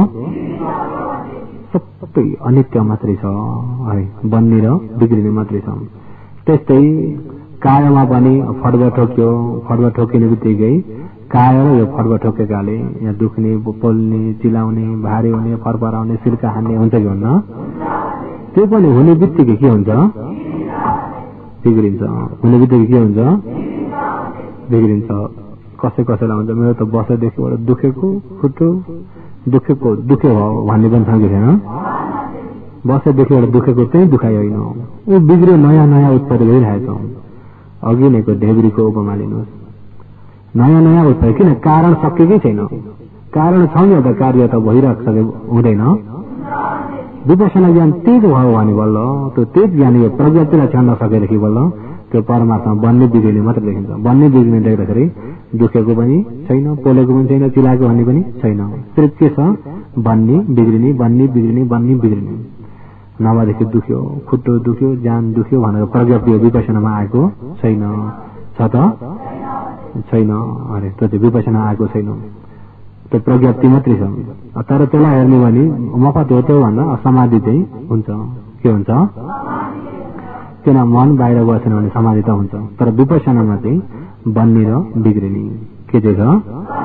सबै अनित्य मात्रै छ है बन्ने र बिग्रिने मात्रै छ त्यस्तै कायमा पनि फड्ब ठोक्यो फड्ब ठोकिने बित्तिकै काय र यो फड्ब ठोकेकाले यहाँ दुख्ने पोल्ने चिलाउने भारी हुने फरफराउने सिर्का हान्ने हुन्छ कि हुन्न त्यो पनि हुने बित्तिकै के हुन्छ बिग्रिन्छ हुने बित्तिकै के हुन्छ बिग्रिन्छ कसै कसैलाई हुन्छ मेरो त बसेदेखिबाट दुखेको खुट्टो दुखेको दुखे भयो भन्ने पनि छ कि छैन बसेदेखिबाट दुखेको त्यही दुखाइ होइन ऊ बिग्रियो नयाँ नयाँ उत्पत्ति भइरहेको छ अघि नैको ढेब्रीको उपमा लिनुहोस् नयाँ नयाँ उत्पत्ति किन कारण सकेकै छैन कारण छ नि त कार्य त भइरहेको हुँदैन विपसना ज्ञान तेज भयो भने बल्ल त्यो तेज ज्ञान यो प्रज्ञातिलाई छान्न सकेदेखि बल्ल त्यो परमात्मा बन्ने बिग्रिने मात्र देखिन्छ बन्ने बिग्रिने देख्दाखेरि दुखेको पनि छैन पोलेको पनि छैन चिलाएको भन्ने पनि छैन सिर्फ के छ बन्ने बिग्रिने बन्ने बिग्रिने बन्ने बिग्रिने नभएदेखि दुख्यो खुट्टो दुख्यो ज्यान दुख्यो भनेर प्रज्ञा विपसनामा आएको छैन छ त छैन अरे त्यो चाहिँ विपसना आएको छैन, त्यो प्रज्ञप्ति मात्रै छ। तर त्यसलाई हेर्ने भने मफत हो त्यो भन्दा समाधि चाहिँ हुन्छ। के हुन्छ? किन मन बाहिर गएको छैन भने समाधि त हुन्छ, तर विपसनामा चाहिँ बन्ने र बिग्रिने के चाहिँ छ?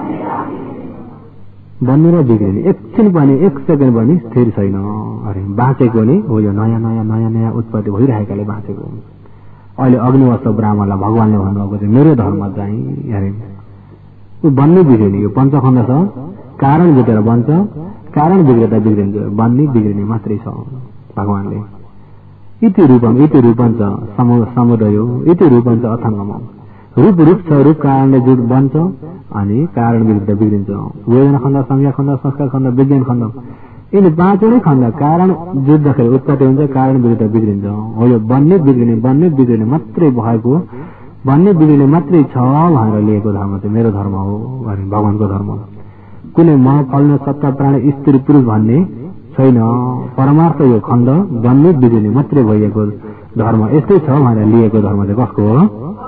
बन्ने र बिग्रिने। एकछिन पनि एक सेकेन्ड पनि स्थिर छैन अरे बाँचेको नि हो, यो नयाँ नयाँ नयाँ नयाँ उत्पत्ति भइरहेकाले बाँचेको। अहिले अग्निवस्त ब्राह्मणलाई भगवानले भन्नुभएको चाहिँ मेरो धर्म चाहिँ अरे ऊ बन्ने बिग्रिने, यो पञ्चखण्ड छ, कारण बिग्रेर बन्छ, कारण बिग्रेर बिग्रिन्छ, बन्ने बिग्रिने मात्रै छ भगवानले। इति रूपम इति रूपम च समुदयो इति रूपम च अथङ्गम। रूप रूप छ, रूप कारणले जुट बन्छ अनि कारण विरुद्ध बिग्रिन्छ। वेदना खण्ड, संज्ञा खण्ड, संस्कार खण्ड, विज्ञान खण्ड, यिनी पाँचवटै खण्ड कारण जुट्दाखेरि उत्पत्ति हुन्छ, कारण विरुद्ध बिग्रिन्छ। हो यो बन्ने बिग्रिने बन्ने बिग्रिने मात्रै भएको, बन्ने बिग्रिने मात्रै छ भनेर लिएको धर्म चाहिँ मेरो धर्म हो भने भगवानको धर्म। कुनै म फल्न सत्ता प्राणी स्त्री पुरुष भन्ने छैन, परमार्थ यो खण्ड बन्ने बिग्रिने मात्रै भइएको धर्म यस्तै छ भनेर लिएको धर्म चाहिँ कसको हो?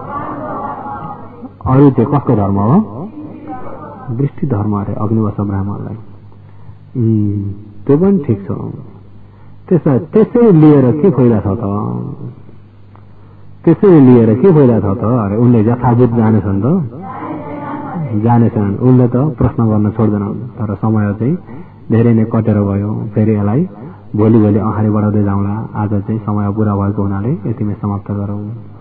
अरू चाहिँ कसको धर्म हो? दृष्टि धर्म अरे अग्निवश ब्राह्मणलाई। त्यो पनि ठिक छ। त्यसै त्यसै लिएर के फाइदा छ त? त्यसै लिएर के फाइदा छ त? अरे उनले यथाभूत जानेछन् त, जानेछन्, उनले त प्रश्न गर्न छोड्दैनन्। तर समय चाहिँ धेरै नै कटेर गयो, फेरि यसलाई भोलि भोलि अगाडि बढाउँदै जाउँला। आज चाहिँ समय पूरा भएको हुनाले यतिमै समाप्त गरौँ।